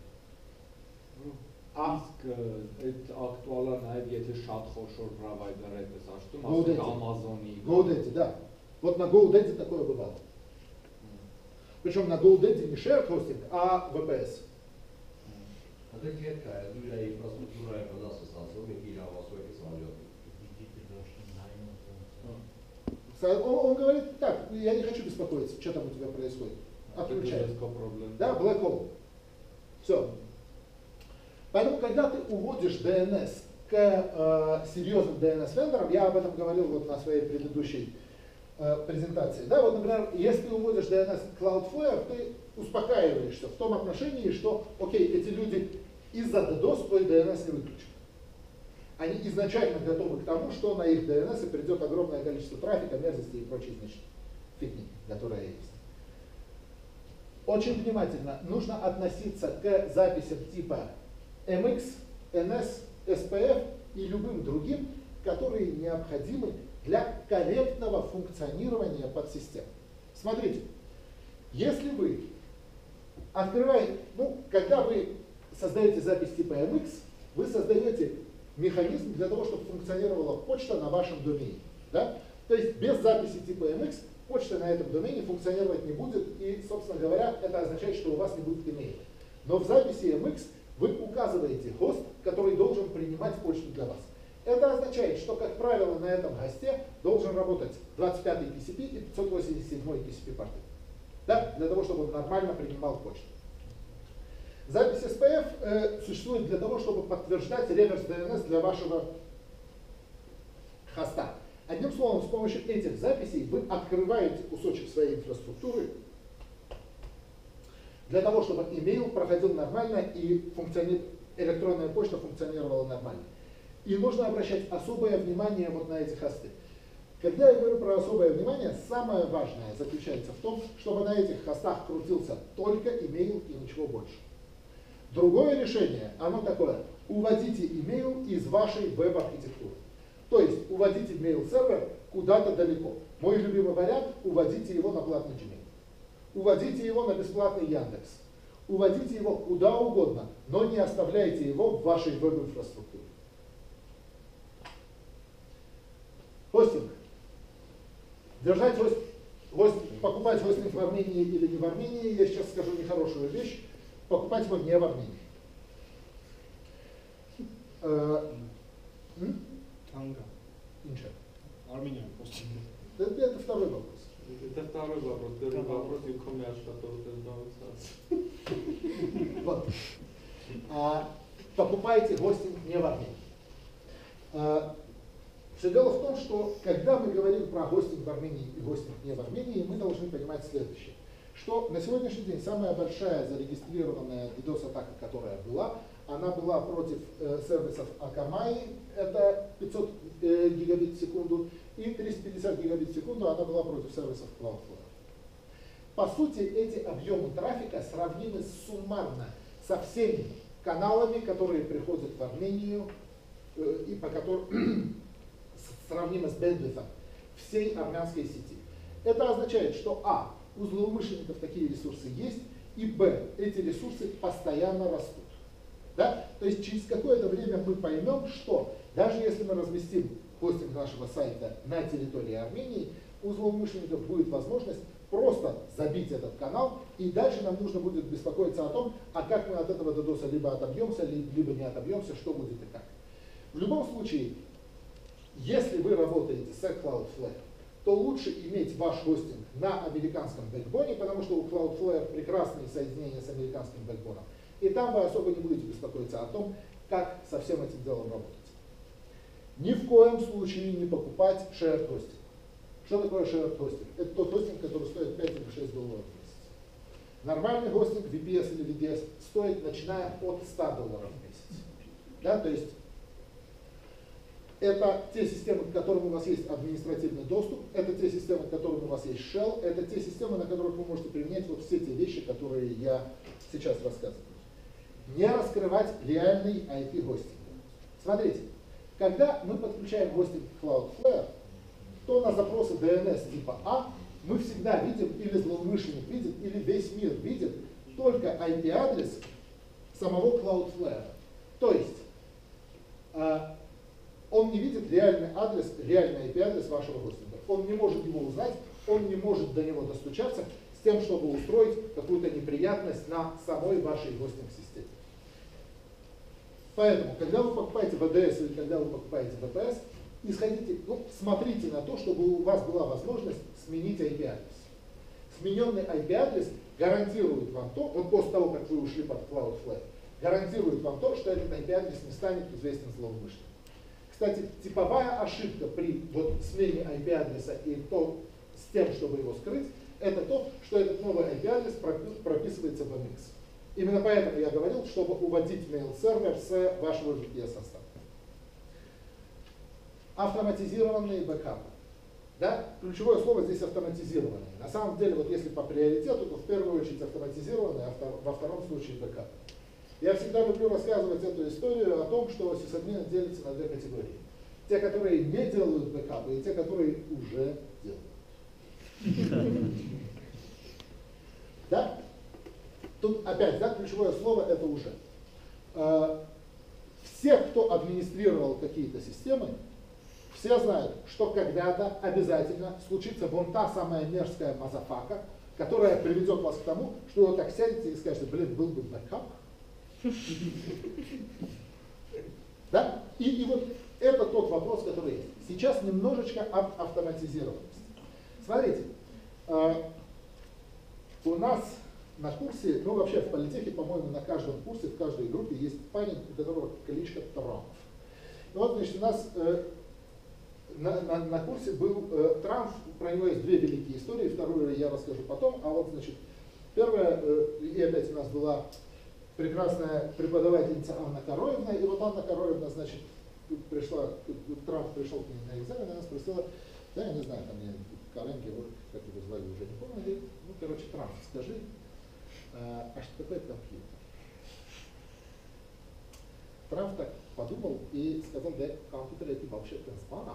Это актуально, если շատ խոշոր провайдер это ашտում, Amazon-и. GoDaddy, да. Вот на GoDaddy такое бывало. Причем на GoDaddy не shared hosting, а VPS. Он говорит, так, я не хочу беспокоиться, что там у тебя происходит. Отключай. Да, black hole. Все. Поэтому, когда ты уводишь DNS к серьезным DNS-вендорам. Я об этом говорил вот на своей предыдущей презентации. Да, вот, например, если ты уводишь DNS Cloudflare, ты успокаиваешься в том отношении, что, окей, эти люди из-за DDoS твой DNS не выключат. Они изначально готовы к тому, что на их DNS придет огромное количество трафика, мерзости и прочей, значит, фигни, которая есть. Очень внимательно нужно относиться к записям типа MX, NS, SPF и любым другим, которые необходимы для корректного функционирования подсистем. Смотрите, если вы открываете, когда вы создаете запись типа MX, вы создаете механизм для того, чтобы функционировала почта на вашем домене. Да? То есть без записи типа MX почта на этом домене функционировать не будет, и, собственно говоря, это означает, что у вас не будет имейла. Но в записи MX вы указываете хост, который должен принимать почту для вас. Это означает, что, как правило, на этом хосте должен работать 25-й TCP и 587-й TCP порты. Да? Для того, чтобы он нормально принимал почту. Запись SPF существует для того, чтобы подтверждать реверс DNS для вашего хоста. Одним словом, с помощью этих записей вы открываете кусочек своей инфраструктуры для того, чтобы имейл проходил нормально и электронная почта функционировала нормально. И нужно обращать особое внимание вот на эти хосты. Когда я говорю про особое внимание, самое важное заключается в том, чтобы на этих хостах крутился только имейл и ничего больше. Другое решение, оно такое: уводите имейл из вашей веб-архитектуры. То есть уводите mail-сервер куда-то далеко. Мой любимый вариант – уводите его на платный Gmail. Уводите его на бесплатный Яндекс. Уводите его куда угодно, но не оставляйте его в вашей веб-инфраструктуре. Хостинг. Держать покупать хостинг в Армении или не в Армении, я сейчас скажу нехорошую вещь, покупать его не в Армении. Танга. Инша. Armenian хостинг. Это второй вопрос. Это второй вопрос. Первый вопрос, юкоми Вот. Покупайте хостинг не в Армении. Все дело в том, что когда мы говорим про хостинг в Армении и хостинг не в Армении, мы должны понимать следующее. Что на сегодняшний день самая большая зарегистрированная DDoS-атака, которая была, она была против сервисов Akamai, это 500 гигабит в секунду, и 350 гигабит в секунду она была против сервисов Cloudflare. По сути, эти объемы трафика сравнимы суммарно со всеми каналами, которые приходят в Армению, и по которым сравнимо с бендвитом всей армянской сети. Это означает, что у злоумышленников такие ресурсы есть, и эти ресурсы постоянно растут. Да? То есть через какое-то время мы поймем, что даже если мы разместим хостинг нашего сайта на территории Армении, у злоумышленников будет возможность просто забить этот канал, и дальше нам нужно будет беспокоиться о том, как мы от этого DDoS либо отобьемся, либо не отобьемся, что будет и как. В любом случае, если вы работаете с Cloudflare, то лучше иметь ваш хостинг на американском бэкбоне, потому что у Cloudflare прекрасные соединения с американским бэкбоном. И там вы особо не будете беспокоиться о том, как со всем этим делом работать. Ни в коем случае не покупать shared hosting. Что такое shared hosting? Это тот хостинг, который стоит 5 или 6 долларов в месяц. Нормальный хостинг, VPS или VDS, стоит начиная от 100 долларов в месяц. Да? То есть это те системы, к которым у вас есть административный доступ, это те системы, к которым у вас есть shell, это те системы, на которых вы можете применять вот все те вещи, которые я сейчас рассказываю. Не раскрывать реальный IP-хостинг. Смотрите, когда мы подключаем хостинг Cloudflare, то на запросы DNS типа мы всегда видим, или злоумышленник видит, или весь мир видит только IP-адрес самого Cloudflare. То есть он не видит реальный IP-адрес вашего хостинга. Он не может его узнать, он не может до него достучаться с тем, чтобы устроить какую-то неприятность на самой вашей хостинг-системе. Поэтому, когда вы покупаете VDS или когда вы покупаете VPS, смотрите на то, чтобы у вас была возможность сменить IP-адрес. Смененный IP-адрес гарантирует вам то, после того, как вы ушли под Cloudflare, гарантирует вам то, что этот IP-адрес не станет известен злоумышленникам. Кстати, типовая ошибка при вот смене IP-адреса и то, с тем, чтобы его скрыть, это то, что этот новый IP-адрес прописывается в MX. Именно поэтому я говорил, чтобы уводить mail-сервер с вашего VPS-состава. Автоматизированные бэкапы. Да? Ключевое слово здесь автоматизированные. На самом деле, вот если по приоритету, то в первую очередь автоматизированные, а во втором случае бэкапы. Я всегда люблю рассказывать эту историю о том, что сисадмины делятся на две категории. Те, которые не делают бэкапы, и те, которые уже делают. Да? Тут опять, да, ключевое слово это уже. Все, кто администрировал какие-то системы, все знают, что когда-то обязательно случится вон та самая мерзкая мазафака, которая приведет вас к тому, что вы так сядете и скажете, блин, был бы бэкап. Да? И вот это тот вопрос, который есть. Сейчас немножечко об автоматизированности. Смотрите, у нас на курсе, ну вообще в политехе, по-моему, на каждом курсе, в каждой группе есть парень, у которого кличка Трамп. И вот, значит, у нас на курсе был Трамп, про него есть две великие истории, вторую я расскажу потом, а вот, значит, первая, и опять у нас была прекрасная преподавательница Анна Короевна, и вот Анна Короевна, значит, пришла, Трамп пришел к ней на экзамен, она спросила, да, я не знаю, там я Карен Георг, как его звали, уже не помню, говорит, ну, короче, Трамп, скажи, а что такое компьютер? Трамп так подумал и сказал, да, компьютер это вообще транспана.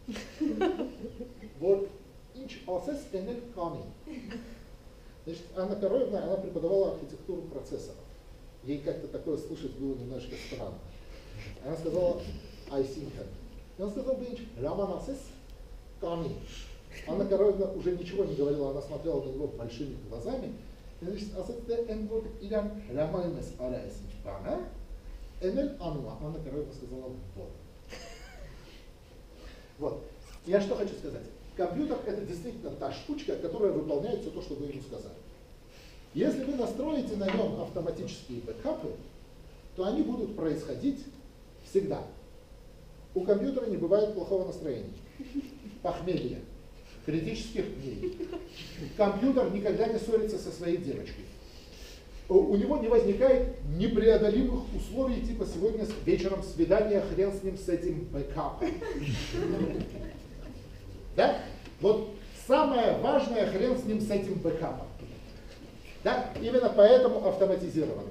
Вот, инч осес энер ками. Значит, Анна Короевна, она преподавала архитектуру процессоров. Ей как-то такое слушать было немножко странно. Она сказала, I think her. И он сказал, инч раман осес ками. Анна Короевна уже ничего не говорила, она смотрела на него большими глазами. И значит, асетте энвот иран рамаймес араесич бана. Энель ануа. Анна Короевна сказала, вот. Вот. Я что хочу сказать. Компьютер это действительно та штучка, которая выполняет все то, что вы ему сказали. Если вы настроите на нем автоматические бэкапы, то они будут происходить всегда. У компьютера не бывает плохого настроения, похмелья, критических дней. Компьютер никогда не ссорится со своей девочкой. У него не возникает непреодолимых условий, типа сегодня вечером свидание, хрен с ним, с этим бэкапом. Да? Вот самое важное, хрен с ним, с этим бэкапом. Да? Именно поэтому автоматизировано.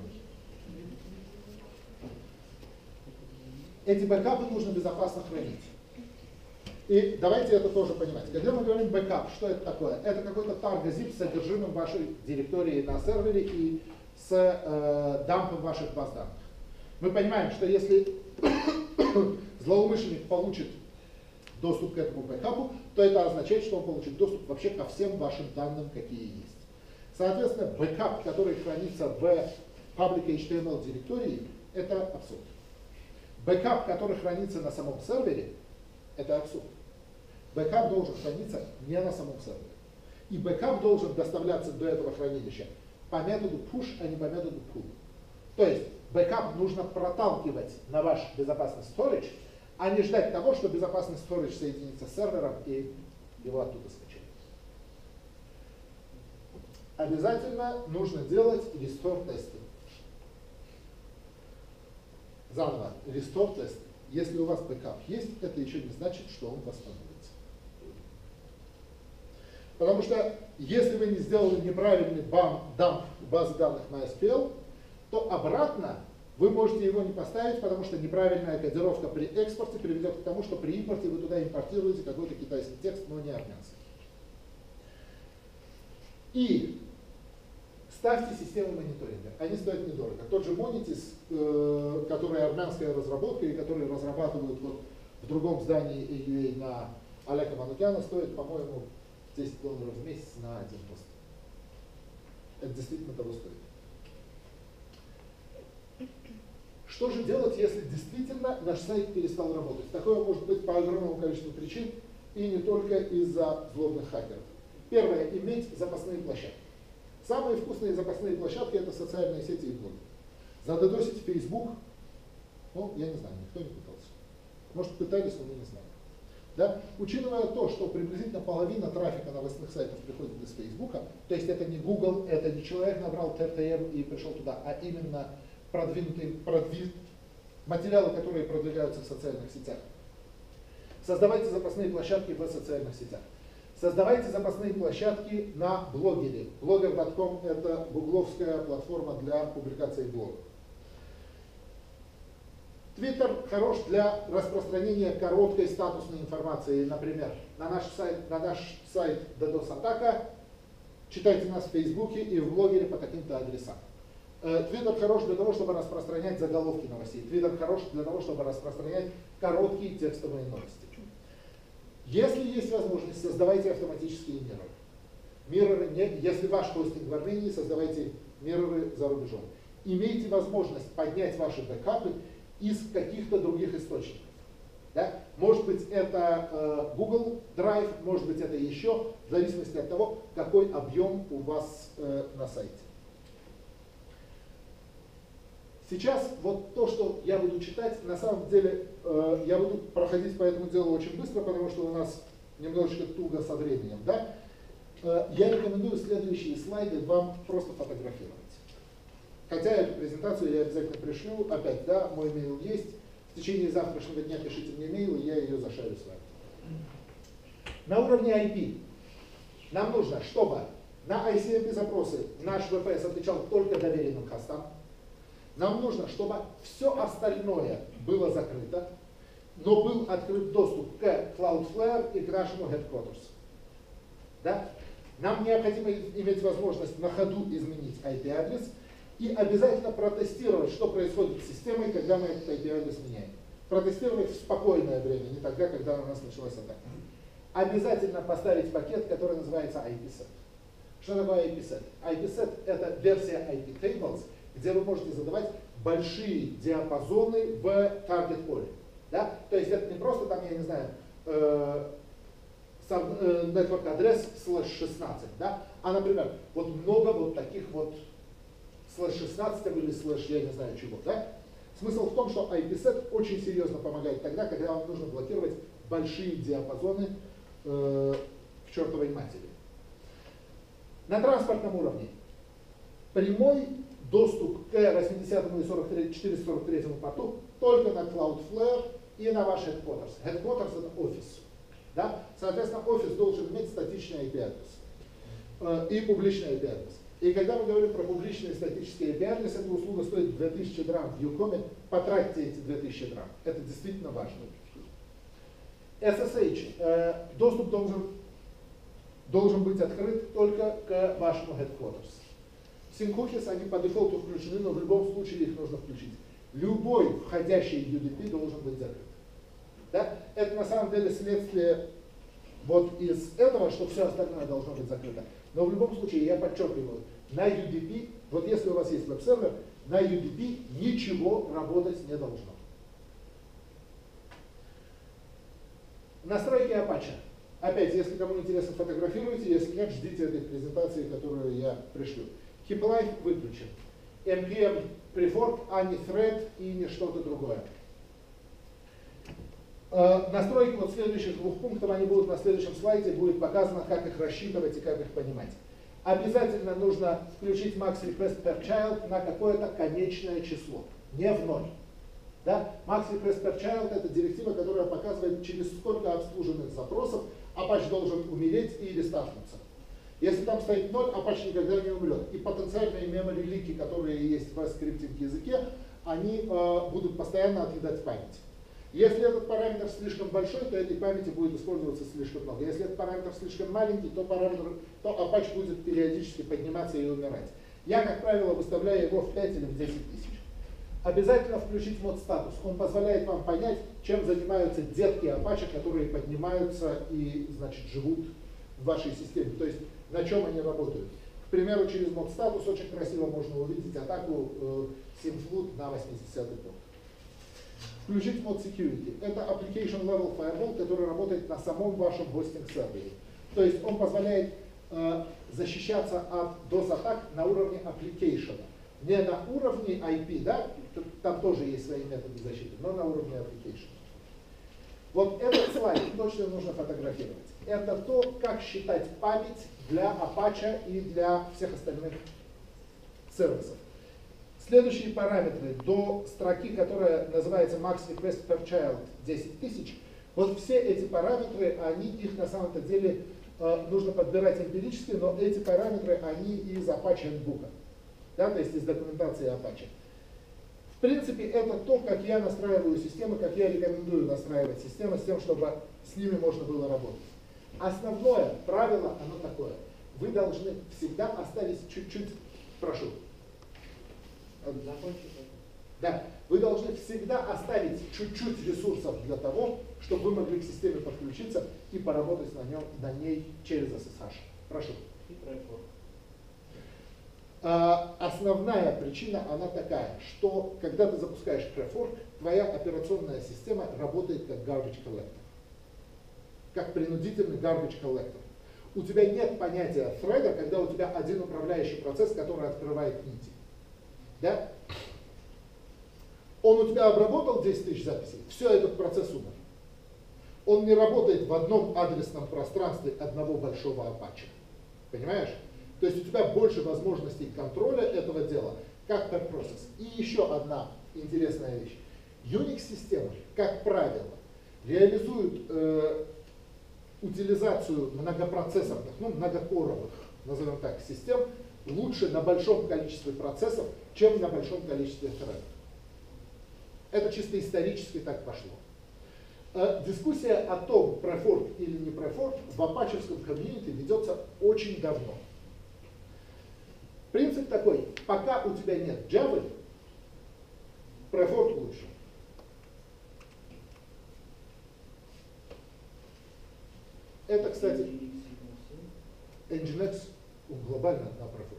Эти бэкапы нужно безопасно хранить. И давайте это тоже понимать. Когда мы говорим бэкап, что это такое? Это какой-то target-zip с содержимым вашей директории на сервере и с дампом ваших баз данных. Мы понимаем, что если злоумышленник получит доступ к этому бэкапу, то это означает, что он получит доступ вообще ко всем вашим данным, какие есть. Соответственно, бэкап, который хранится в public HTML директории, это абсурд. Бэкап, который хранится на самом сервере, это абсурд. Бэкап должен храниться не на самом сервере. И бэкап должен доставляться до этого хранилища по методу push, а не по методу pull. То есть бэкап нужно проталкивать на ваш безопасный storage, а не ждать того, что безопасный storage соединится с сервером и его оттуда скачает. Обязательно нужно делать restore тесты. Заново, restore тест. Если у вас бэкап есть, это еще не значит, что он восстановится. Потому что если вы не сделали неправильный дамп базы данных MySQL, то обратно вы можете его не поставить, потому что неправильная кодировка при экспорте приведет к тому, что при импорте вы туда импортируете какой-то китайский текст, но не армянский. И ставьте системы мониторинга. Они стоят недорого. Тот же Monitis, который армянская разработка и который разрабатывают вот в другом здании AUA на Олега Манукяна, стоит, по-моему, $10 в месяц на один пост. Это действительно того стоит. Что же делать, если действительно наш сайт перестал работать? Такое может быть по огромному количеству причин и не только из-за злобных хакеров. Первое, иметь запасные площадки. Самые вкусные запасные площадки это социальные сети и блоги. Задодосить Facebook, ну, я не знаю, никто не пытался. Может, пытались, но мы не знаем. Да? Учитывая то, что приблизительно половина трафика новостных сайтов приходит из Фейсбука, то есть это не Google, это не человек набрал ТРТМ и пришел туда, а именно материалы, которые продвигаются в социальных сетях. Создавайте запасные площадки в социальных сетях. Создавайте запасные площадки на блогере. Blogger.com — это гугловская платформа для публикации блогов. Твиттер хорош для распространения короткой статусной информации. Например, на наш сайт DDoS атака, читайте нас в Фейсбуке и в блогере по таким-то адресам. Твиттер хорош для того, чтобы распространять заголовки новостей. Твиттер хорош для того, чтобы распространять короткие текстовые новости. Если есть возможность, создавайте автоматические мирроры. Если ваш хостинг в Армении, создавайте мирроры за рубежом. Имейте возможность поднять ваши бэкапы из каких-то других источников. Да? Может быть, это Google Drive, может быть, это еще, в зависимости от того, какой объем у вас на сайте. Сейчас вот то, что я буду читать, на самом деле я буду проходить по этому делу очень быстро, потому что у нас немножечко туго со временем. Да? Я рекомендую следующие слайды вам просто фотографировать. Хотя эту презентацию я обязательно пришлю, опять, да, мой мейл есть. В течение завтрашнего дня пишите мне мейл, и я ее зашарю с вами. На уровне IP нам нужно, чтобы на ICMP запросы наш VPS отвечал только доверенным хостам. Нам нужно, чтобы все остальное было закрыто, но был открыт доступ к Cloudflare и к нашему headquarters. Да? Нам необходимо иметь возможность на ходу изменить IP-адрес и обязательно протестировать, что происходит с системой, когда мы этот IP-адрес меняем. Протестировать в спокойное время, не тогда, когда у нас началась атака. Обязательно поставить пакет, который называется IPset. Что такое IPset? IPset — это версия IP Tables, где вы можете задавать большие диапазоны в target поле. Да? То есть это не просто там, я не знаю, network адрес /16, да? А, например, вот много вот таких вот /16 или я не знаю чего. Да? Смысл в том, что IPset очень серьезно помогает тогда, когда вам нужно блокировать большие диапазоны к чертовой матери. На транспортном уровне прямой доступ к 80 и 443 порту только на Cloudflare и на ваш headquarters. Headquarters — это офис. Да? Соответственно, офис должен иметь статичный IP-адрес и публичный IP-адрес. И когда мы говорим про публичный статический IP-адрес, эта услуга стоит 2000 драм в Юкоме, потратьте эти 2000 драм. Это действительно важно. SSH. Доступ должен быть открыт только к вашему headquarters. Синхухис, они по дефолту включены, но в любом случае их нужно включить. Любой входящий UDP должен быть закрыт. Да? Это на самом деле следствие вот из этого, что все остальное должно быть закрыто. Но в любом случае, я подчеркиваю, на UDP, вот если у вас есть веб-сервер, на UDP ничего работать не должно. Настройки Apache. Опять, если кому интересно, фотографируйте, если нет, ждите этой презентации, которую я пришлю. Keep Life выключен. NPM Prefork, а не Thread и не что-то другое. Настройки вот следующих двух пунктов, они будут на следующем слайде, будет показано, как их рассчитывать и как их понимать. Обязательно нужно включить max request per child на какое-то конечное число, не в ноль. Да? Max request per child — это директива, которая показывает, через сколько обслуженных запросов Apache должен умереть или стартнуться. Если там стоит 0, Apache никогда не умрет. И потенциальные memory лики, которые есть в скриптинг языке, они будут постоянно отъедать память. Если этот параметр слишком большой, то этой памяти будет использоваться слишком много. Если этот параметр слишком маленький, то Apache будет периодически подниматься и умирать. Я, как правило, выставляю его в 5 или в 10 тысяч. Обязательно включить мод статус. Он позволяет вам понять, чем занимаются детки Apache, которые поднимаются и, значит, живут в вашей системе. То есть на чем они работают. К примеру, через мод статус очень красиво можно увидеть атаку Synflood на 80-й порт. Включить мод security. Это application level firewall, который работает на самом вашем хостинг-сервере. То есть он позволяет защищаться от DOS-атак на уровне application. Не на уровне IP, да, там тоже есть свои методы защиты, но на уровне application. Вот этот слайд точно нужно фотографировать. Это то, как считать память для Apache и для всех остальных сервисов. Следующие параметры до строки, которая называется max request per child 10 тысяч. Вот все эти параметры, их на самом-то деле нужно подбирать эмпирически, но эти параметры, они из Apache Handbook, да, то есть из документации Apache. В принципе, это то, как я настраиваю системы, как я рекомендую настраивать системы, с тем, чтобы с ними можно было работать. Основное правило, оно такое. Вы должны всегда оставить чуть-чуть, прошу. Да, вы должны всегда оставить чуть-чуть ресурсов для того, чтобы вы могли к системе подключиться и поработать на ней через SSH. Прошу. Основная причина, она такая, что когда ты запускаешь prefork, твоя операционная система работает как garbage collector. Как принудительный garbage collector. У тебя нет понятия thread, когда у тебя один управляющий процесс, который открывает нити. Да? Он у тебя обработал 10 тысяч записей, все, этот процесс умер. Он не работает в одном адресном пространстве одного большого Apache. Понимаешь? То есть у тебя больше возможностей контроля этого дела, как per process. И еще одна интересная вещь. Unix-системы, как правило, реализуют утилизацию многопроцессорных, многокоровых, назовем так, систем лучше на большом количестве процессов, чем на большом количестве threadов. Это чисто исторически так пошло. Дискуссия о том, prefork или не prefork, в апачевском комьюнити ведется очень давно. Принцип такой, пока у тебя нет Java, prefork лучше. Это, кстати, Nginx глобально на prefork.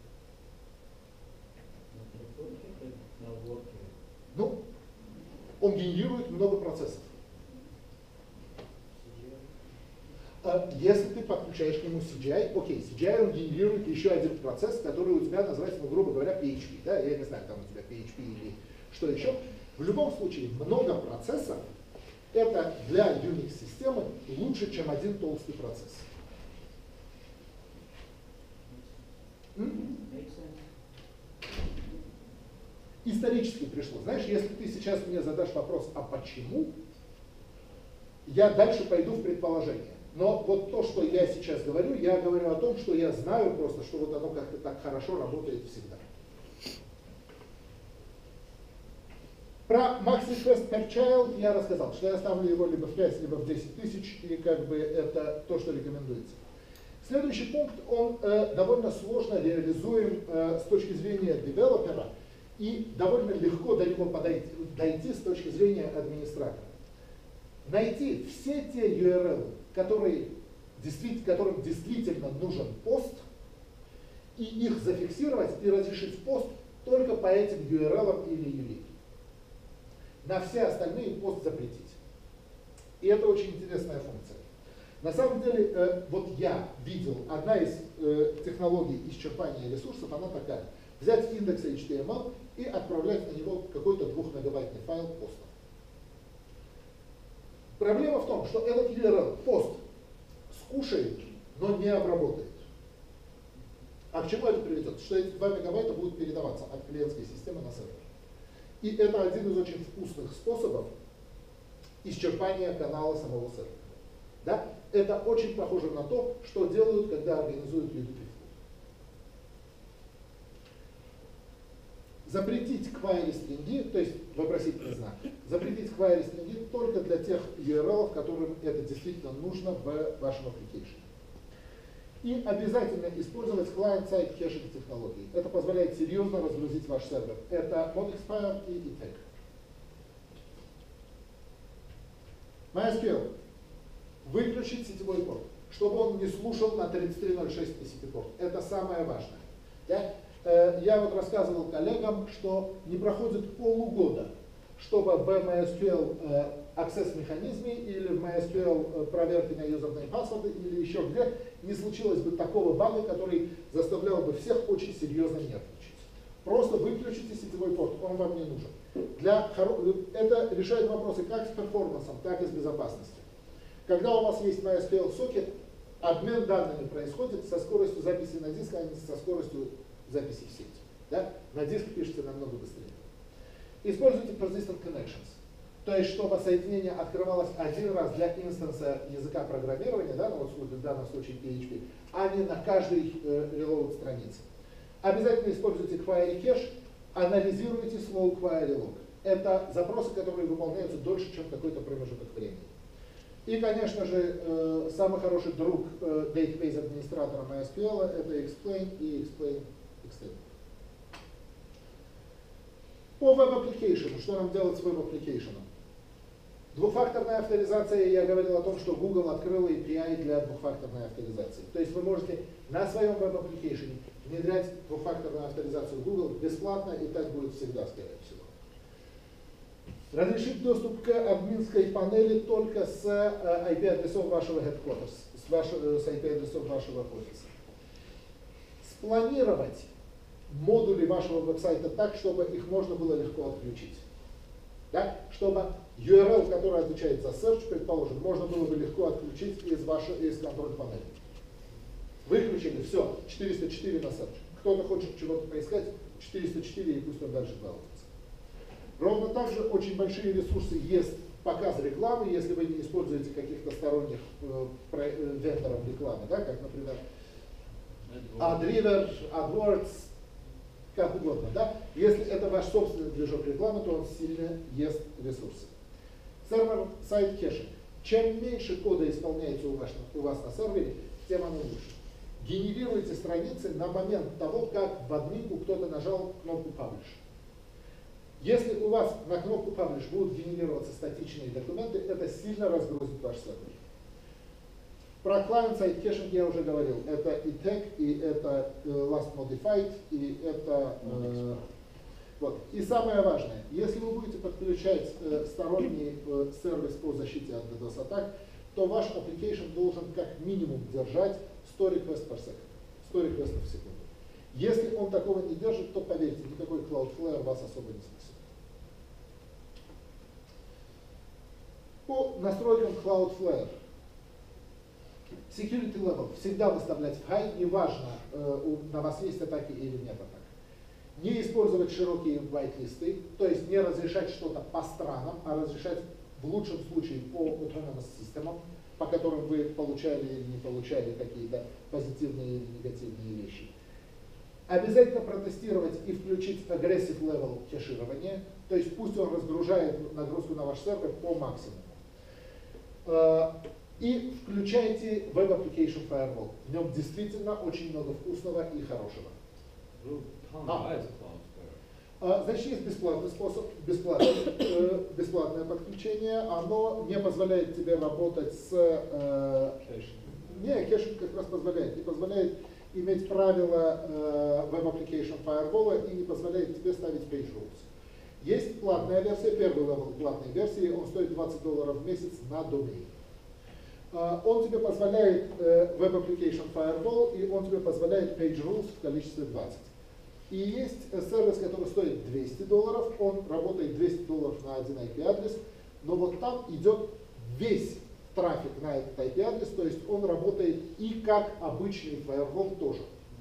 Ну, он генерирует много процессов. Если ты подключаешь к нему CGI, окей, CGI он генерирует еще один процесс, который у тебя называется, грубо говоря, PHP. Да? Я не знаю, там у тебя PHP или что еще. В любом случае, много процессов это для Unix-системы лучше, чем один толстый процесс. Исторически пришло. Знаешь, если ты сейчас мне задашь вопрос, а почему, я дальше пойду в предположение. Но вот то, что я сейчас говорю, я говорю о том, что я знаю просто, что вот оно как-то так хорошо работает всегда. Про max request per child я рассказал, что я ставлю его либо в 5, либо в 10 тысяч, и как бы это то, что рекомендуется. Следующий пункт, он довольно сложно реализуем с точки зрения девелопера, и довольно легко до него дойти с точки зрения администратора. Найти все те URL, которым действительно нужен пост, и их зафиксировать и разрешить пост только по этим URL или URL. На все остальные пост запретить. И это очень интересная функция. На самом деле, вот я видел, одна из технологий исчерпания ресурсов, она такая. Взять индекс HTML и отправлять на него какой-то 2-мегабайтный файл постом. Проблема в том, что этот URL пост скушает, но не обработает. А к чему это приведет? Что эти 2 мегабайта будут передаваться от клиентской системы на сервер. И это один из очень вкусных способов исчерпания канала самого сервера. Да? Это очень похоже на то, что делают, когда организуют UDP. Запретить query стринги, то есть вопросительный знак, запретить query стринги только для тех URL, которым это действительно нужно в вашем application. И обязательно использовать client-side кэшинг технологии. Это позволяет серьезно разгрузить ваш сервер. Это ModExpire и ETEC. MySQL. Выключить сетевой порт, чтобы он не слушал на 33.06 TCP порт. Это самое важное. Да? Я вот рассказывал коллегам, что не проходит полугода, чтобы в MySQL access механизме или в MySQL проверке на юзерные паспорты или еще где не случилось бы такого бага, который заставлял бы всех очень серьезно нервничать. Просто выключите сетевой порт, он вам не нужен. Это решает вопросы как с перформансом, так и с безопасностью. Когда у вас есть MySQL сокет, обмен данными происходит со скоростью записи на диск, а не со скоростью записи в сеть. Да? На диск пишется намного быстрее. Используйте persistent connections. То есть, чтобы соединение открывалось один раз для инстанса языка программирования, да, ну, вот в данном случае PHP, а не на каждой reload странице. Обязательно используйте query cache, анализируйте slow query log. Это запросы, которые выполняются дольше, чем какой-то промежуток времени. И, конечно же, самый хороший друг database администратора MySQL это explain и explain extend. По веб-аппликейшену, что нам делать с веб-аппликейшеном? Двухфакторная авторизация, я говорил о том, что Google открыл API для двухфакторной авторизации. То есть вы можете на своем веб-аппликейшене внедрять двухфакторную авторизацию Google бесплатно, и так будет всегда, скорее всего. Разрешить доступ к админской панели только с IP-адресом вашего headquarters, с IP-адресом вашего офиса. Спланировать модули вашего веб-сайта так, чтобы их можно было легко отключить. Да? Чтобы URL, который отвечает за search, предположим, можно было бы легко отключить из контроль-панели. Выключили, все, 404 на search. Кто-то хочет чего-то поискать, 404, и пусть он дальше балуется. Ровно так же очень большие ресурсы есть показ рекламы, если вы не используете каких-то сторонних вендоров рекламы, да, как, например, AdRiver, AdWords, как угодно. Да? Если это ваш собственный движок рекламы, то он сильно ест ресурсы. Сервер-сайд кэшинг. Чем меньше кода исполняется у вас на сервере, тем оно лучше. Генерируйте страницы на момент того, как в админку кто-то нажал кнопку Publish. Если у вас на кнопку Publish будут генерироваться статичные документы, это сильно разгрузит ваш сервер. Про client-side кэшинг я уже говорил. Это и tag, и это last modified, и это... вот. И самое важное, если вы будете подключать сторонний сервис по защите от DDoS атак, то ваш application должен как минимум держать 100 requests per second, 100 requests в секунду. Если он такого не держит, то поверьте, никакой Cloudflare вас особо не спасет. По настройкам Cloudflare. Security level всегда выставлять в high, неважно, на вас есть атаки или нет атак. Не использовать широкие white-листы, то есть не разрешать что-то по странам, а разрешать в лучшем случае по autonomous системам, по которым вы получали или не получали какие-то позитивные или негативные вещи. Обязательно протестировать и включить aggressive level кэширования, то есть пусть он разгружает нагрузку на ваш сервер по максимуму. И включайте Web Application Firewall. В нем действительно очень много вкусного и хорошего. Значит, есть бесплатный способ, бесплатное подключение. Оно не позволяет тебе работать с... Не, кэшинг как раз позволяет. Не позволяет иметь правила Web Application Firewall и не позволяет тебе ставить page rules. Есть платная версия, первый левел платной версии, он стоит $20 в месяц на домен. Он тебе позволяет Web Application Firewall, и он тебе позволяет Page Rules в количестве 20. И есть сервис, который стоит $200, он работает $200 на один IP-адрес, но вот там идет весь трафик на этот IP-адрес, то есть он работает и как обычный Firewall тоже.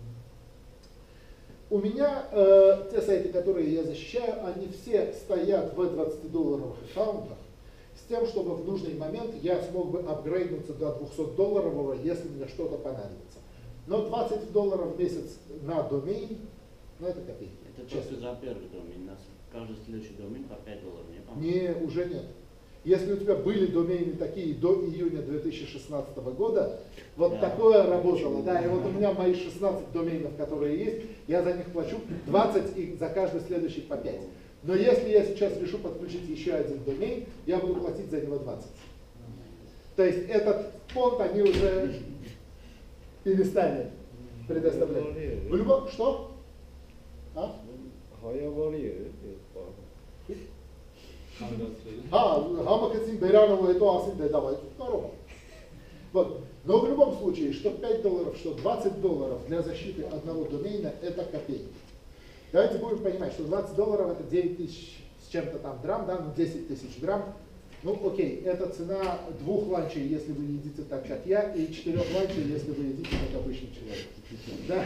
У меня те сайты, которые я защищаю, они все стоят в $20 аккаунтах, с тем, чтобы в нужный момент я смог бы апгрейднуться до $200, если мне что-то понадобится. Но $20 в месяц на домен, ну это копейки. Это просто за первый домен, на каждый следующий домен по $5, не по-моему? Не, уже нет. Если у тебя были домены такие до июня 2016 года, вот да, такое работало, да, и вот у меня мои 16 доменов, которые есть, я за них плачу 20 и за каждый следующий по 5. Но если я сейчас решу подключить еще один домен, я буду платить за него 20. То есть этот фонд они уже перестали предоставлять. В любом... Что? А? Хамакацин Беранову это асин давай. Вот. Но в любом случае, что $5, что $20 для защиты одного домена, это копейки. Давайте будем понимать, что $20 это 9 тысяч с чем-то там грамм, да, ну 10 тысяч грамм. Ну окей, это цена 2 ланчей, если вы едите так, как я, и 4 ланчей, если вы едите как обычный человек. Да?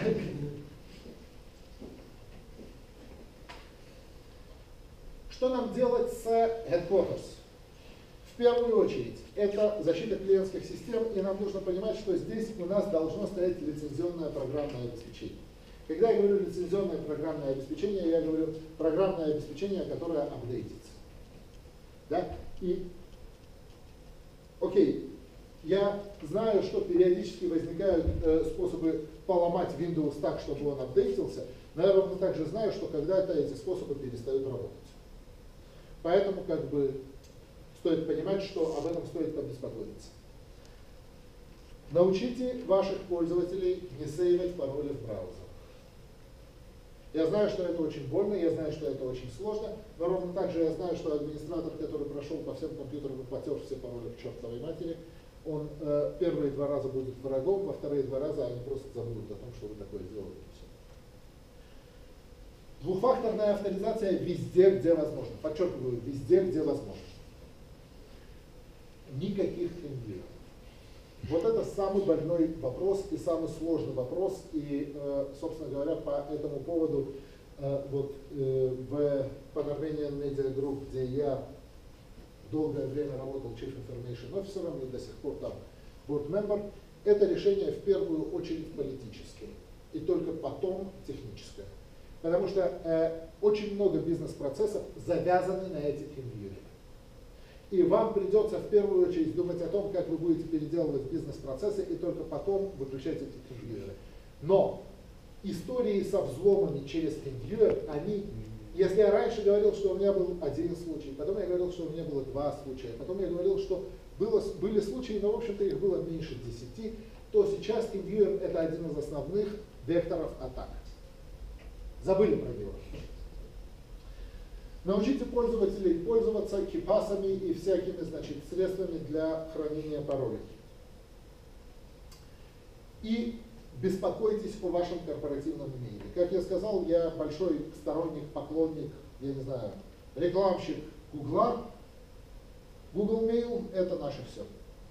Что нам делать с Headquarters? В первую очередь, это защита клиентских систем, и нам нужно понимать, что здесь у нас должно стоять лицензионное программное обеспечение. Когда я говорю лицензионное программное обеспечение, я говорю программное обеспечение, которое апдейтится. Да? И, окей, я знаю, что периодически возникают способы поломать Windows так, чтобы он апдейтился, но я ровно также знаю, что когда-то эти способы перестают работать. Поэтому как бы стоит понимать, что об этом стоит побеспокоиться. Научите ваших пользователей не сейвать пароли в браузер. Я знаю, что это очень больно, я знаю, что это очень сложно, но ровно так же я знаю, что администратор, который прошел по всем компьютерам и потер все пароли к чертовой матери, он первые 2 раза будет врагом, во вторые 2 раза они просто забудут о том, что вы такое сделали. Двухфакторная авторизация везде, где возможно. Подчеркиваю, везде, где возможно. Никаких фингеров. Вот это самый больной вопрос и самый сложный вопрос. И, собственно говоря, по этому поводу в Armenian Media Group, где я долгое время работал Chief Information Officer, и до сих пор там board member, это решение в первую очередь политическое. И только потом техническое. Потому что очень много бизнес-процессов завязаны на эти фингеры. И вам придется в первую очередь думать о том, как вы будете переделывать бизнес-процессы, и только потом выключать эти фингеры. Но истории со взломами через фингер, они, если я раньше говорил, что у меня был 1 случай, потом я говорил, что у меня было 2 случая, потом я говорил, что были случаи, но в общем-то их было меньше 10, то сейчас фингер это один из основных векторов атак. Забыли про него. Научите пользователей пользоваться кипасами и всякими, значит, средствами для хранения паролей. И беспокойтесь о вашем корпоративном имейле. Как я сказал, я большой сторонник, поклонник, я не знаю, рекламщик Гугла. Google Mail — это наше все.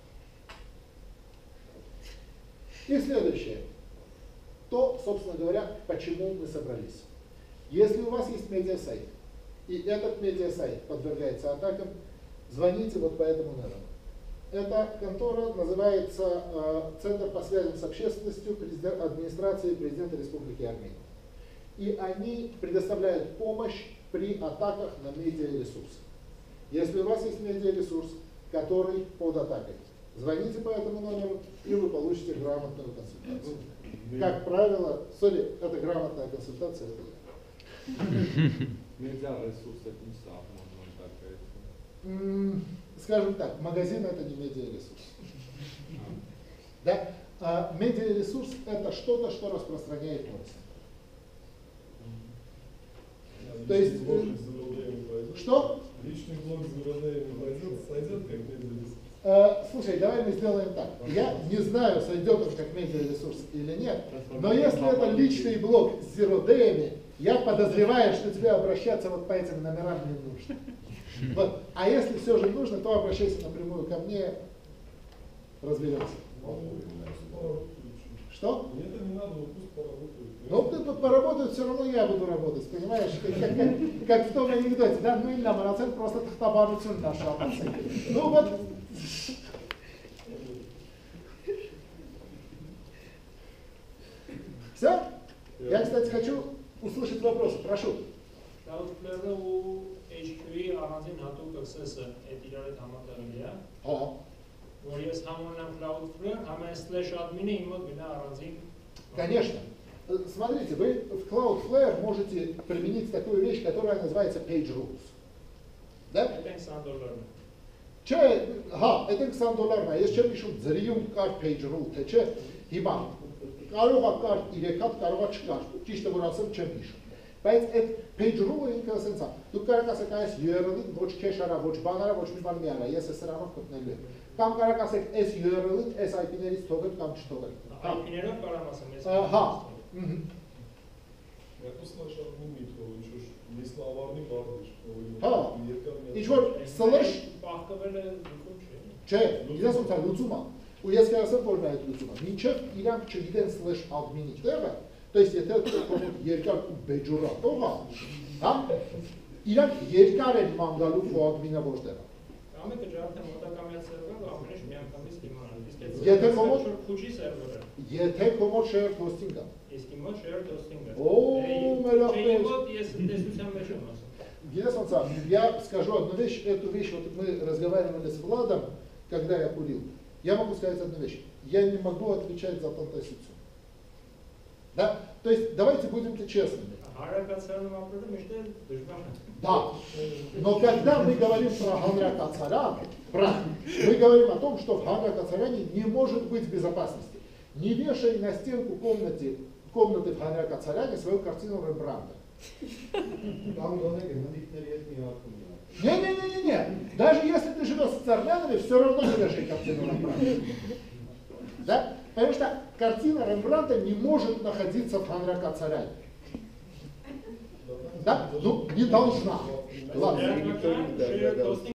И следующее. То, собственно говоря, почему мы собрались. Если у вас есть медиасайт, и этот медиасайт подвергается атакам, звоните вот по этому номеру. Эта контора называется Центр по связям с общественностью администрации президента Республики Армения. И они предоставляют помощь при атаках на медиаресурсы. Если у вас есть медиаресурс, который под атакой, звоните по этому номеру, и вы получите грамотную консультацию. Как правило, это грамотная консультация, это я. Медиаресурс это не сам, можно так говорить. Скажем так, магазин это не медиаресурс. Да? А медиаресурс это что-то, что распространяет новости. То есть, что? Личный блог с Руbenem сойдет как медиаресурс? Слушай, давай мы сделаем так. Я не знаю, сойдет он как медиаресурс или нет, но если это личный блог с зеродеями, я подозреваю, что тебе обращаться вот по этим номерам не нужно. Вот. А если все же нужно, то обращайся напрямую ко мне, разберемся. Что? Мне это не надо, пусть поработают. Ну, тут поработают, все равно я буду работать, понимаешь? Как в том анекдоте, да? Ну, или процент просто тахтабарутюн наша ARMSec. Ну, вот. Все? Я, кстати, хочу услышать вопросы. Прошу. Cloudflare ու HQ-ի առանձին հատուկ access-ը այդ իրար հետ համատեղելի է։ Որ ես համանամ Cloudflare, համեն /admin-ը իմ մոտ գնա առանձին։ Конечно. Смотрите, вы в Cloudflare можете применить такую вещь, которая называется page rules. Да? Это $20. Չէ, հա, այդ $20-ն է, ես չեմ հիշում ձրիում կար page rule, թե չէ, հիմա կարող է կար 3 հատ, կարող է չկար, ճիշտը որ ասեմ չեմ հիշում։ Բայց այդ page rule-ը ինքը ասենց է, դուք կարող ասեք այս URL-ին ոչ cache արա, ոչ բան արա, ոչ մի բան մի արա, ես է սրանով գտնելու եմ։ Կամ կարող ասեք այս URL-ին, այս IP-ներից թողել կամ չթողել։ IP-ներով կարող ասեմ, ես։ Հա։ Հա, ինչ-որ slash Պահկվել է լուծում չէ։ չէ, իրենց ոնց է լուծումը։ Ու ես կասեմ, որ նա այդ լուծումը։ Մինչև իրանք չգիտեն slash admin-ի տեղը, то есть եթե կողմը երկար ու բեջորատող է, հա, իրանք երկար են մանգալու ու admin-ը որտեղ է։ Ամենը ջարդը մոտակամյա սերվերը ամենից միանգամից դիմանալ։ Իսկ եթե կոմոդ քուչի սերվերը։ Եթե կոմոդ shared hosting է։ Իսկ իմոտ shared hosting-ը։ О, мелахмеч. Вот если տեսության մեջ եմ ասում։ Я скажу одну вещь, эту вещь, вот мы разговаривали с Владом, когда я курил. Я могу сказать одну вещь. Я не могу отвечать за тантасицу. Да? То есть давайте будем честными. Да. Но когда мы говорим про Ганракацарян, мы говорим о том, что в Ганракацаряне не может быть безопасности. Не вешай на стенку комнаты в Ганракацаряне свою картину Рембрандта. Не. Даже если ты живешь с армянами, все равно не вешай картину Рембрандта. Да? Потому что картина Рембрандта не может находиться в Ганракацаряне. Да? Ну, не должна. Ладно.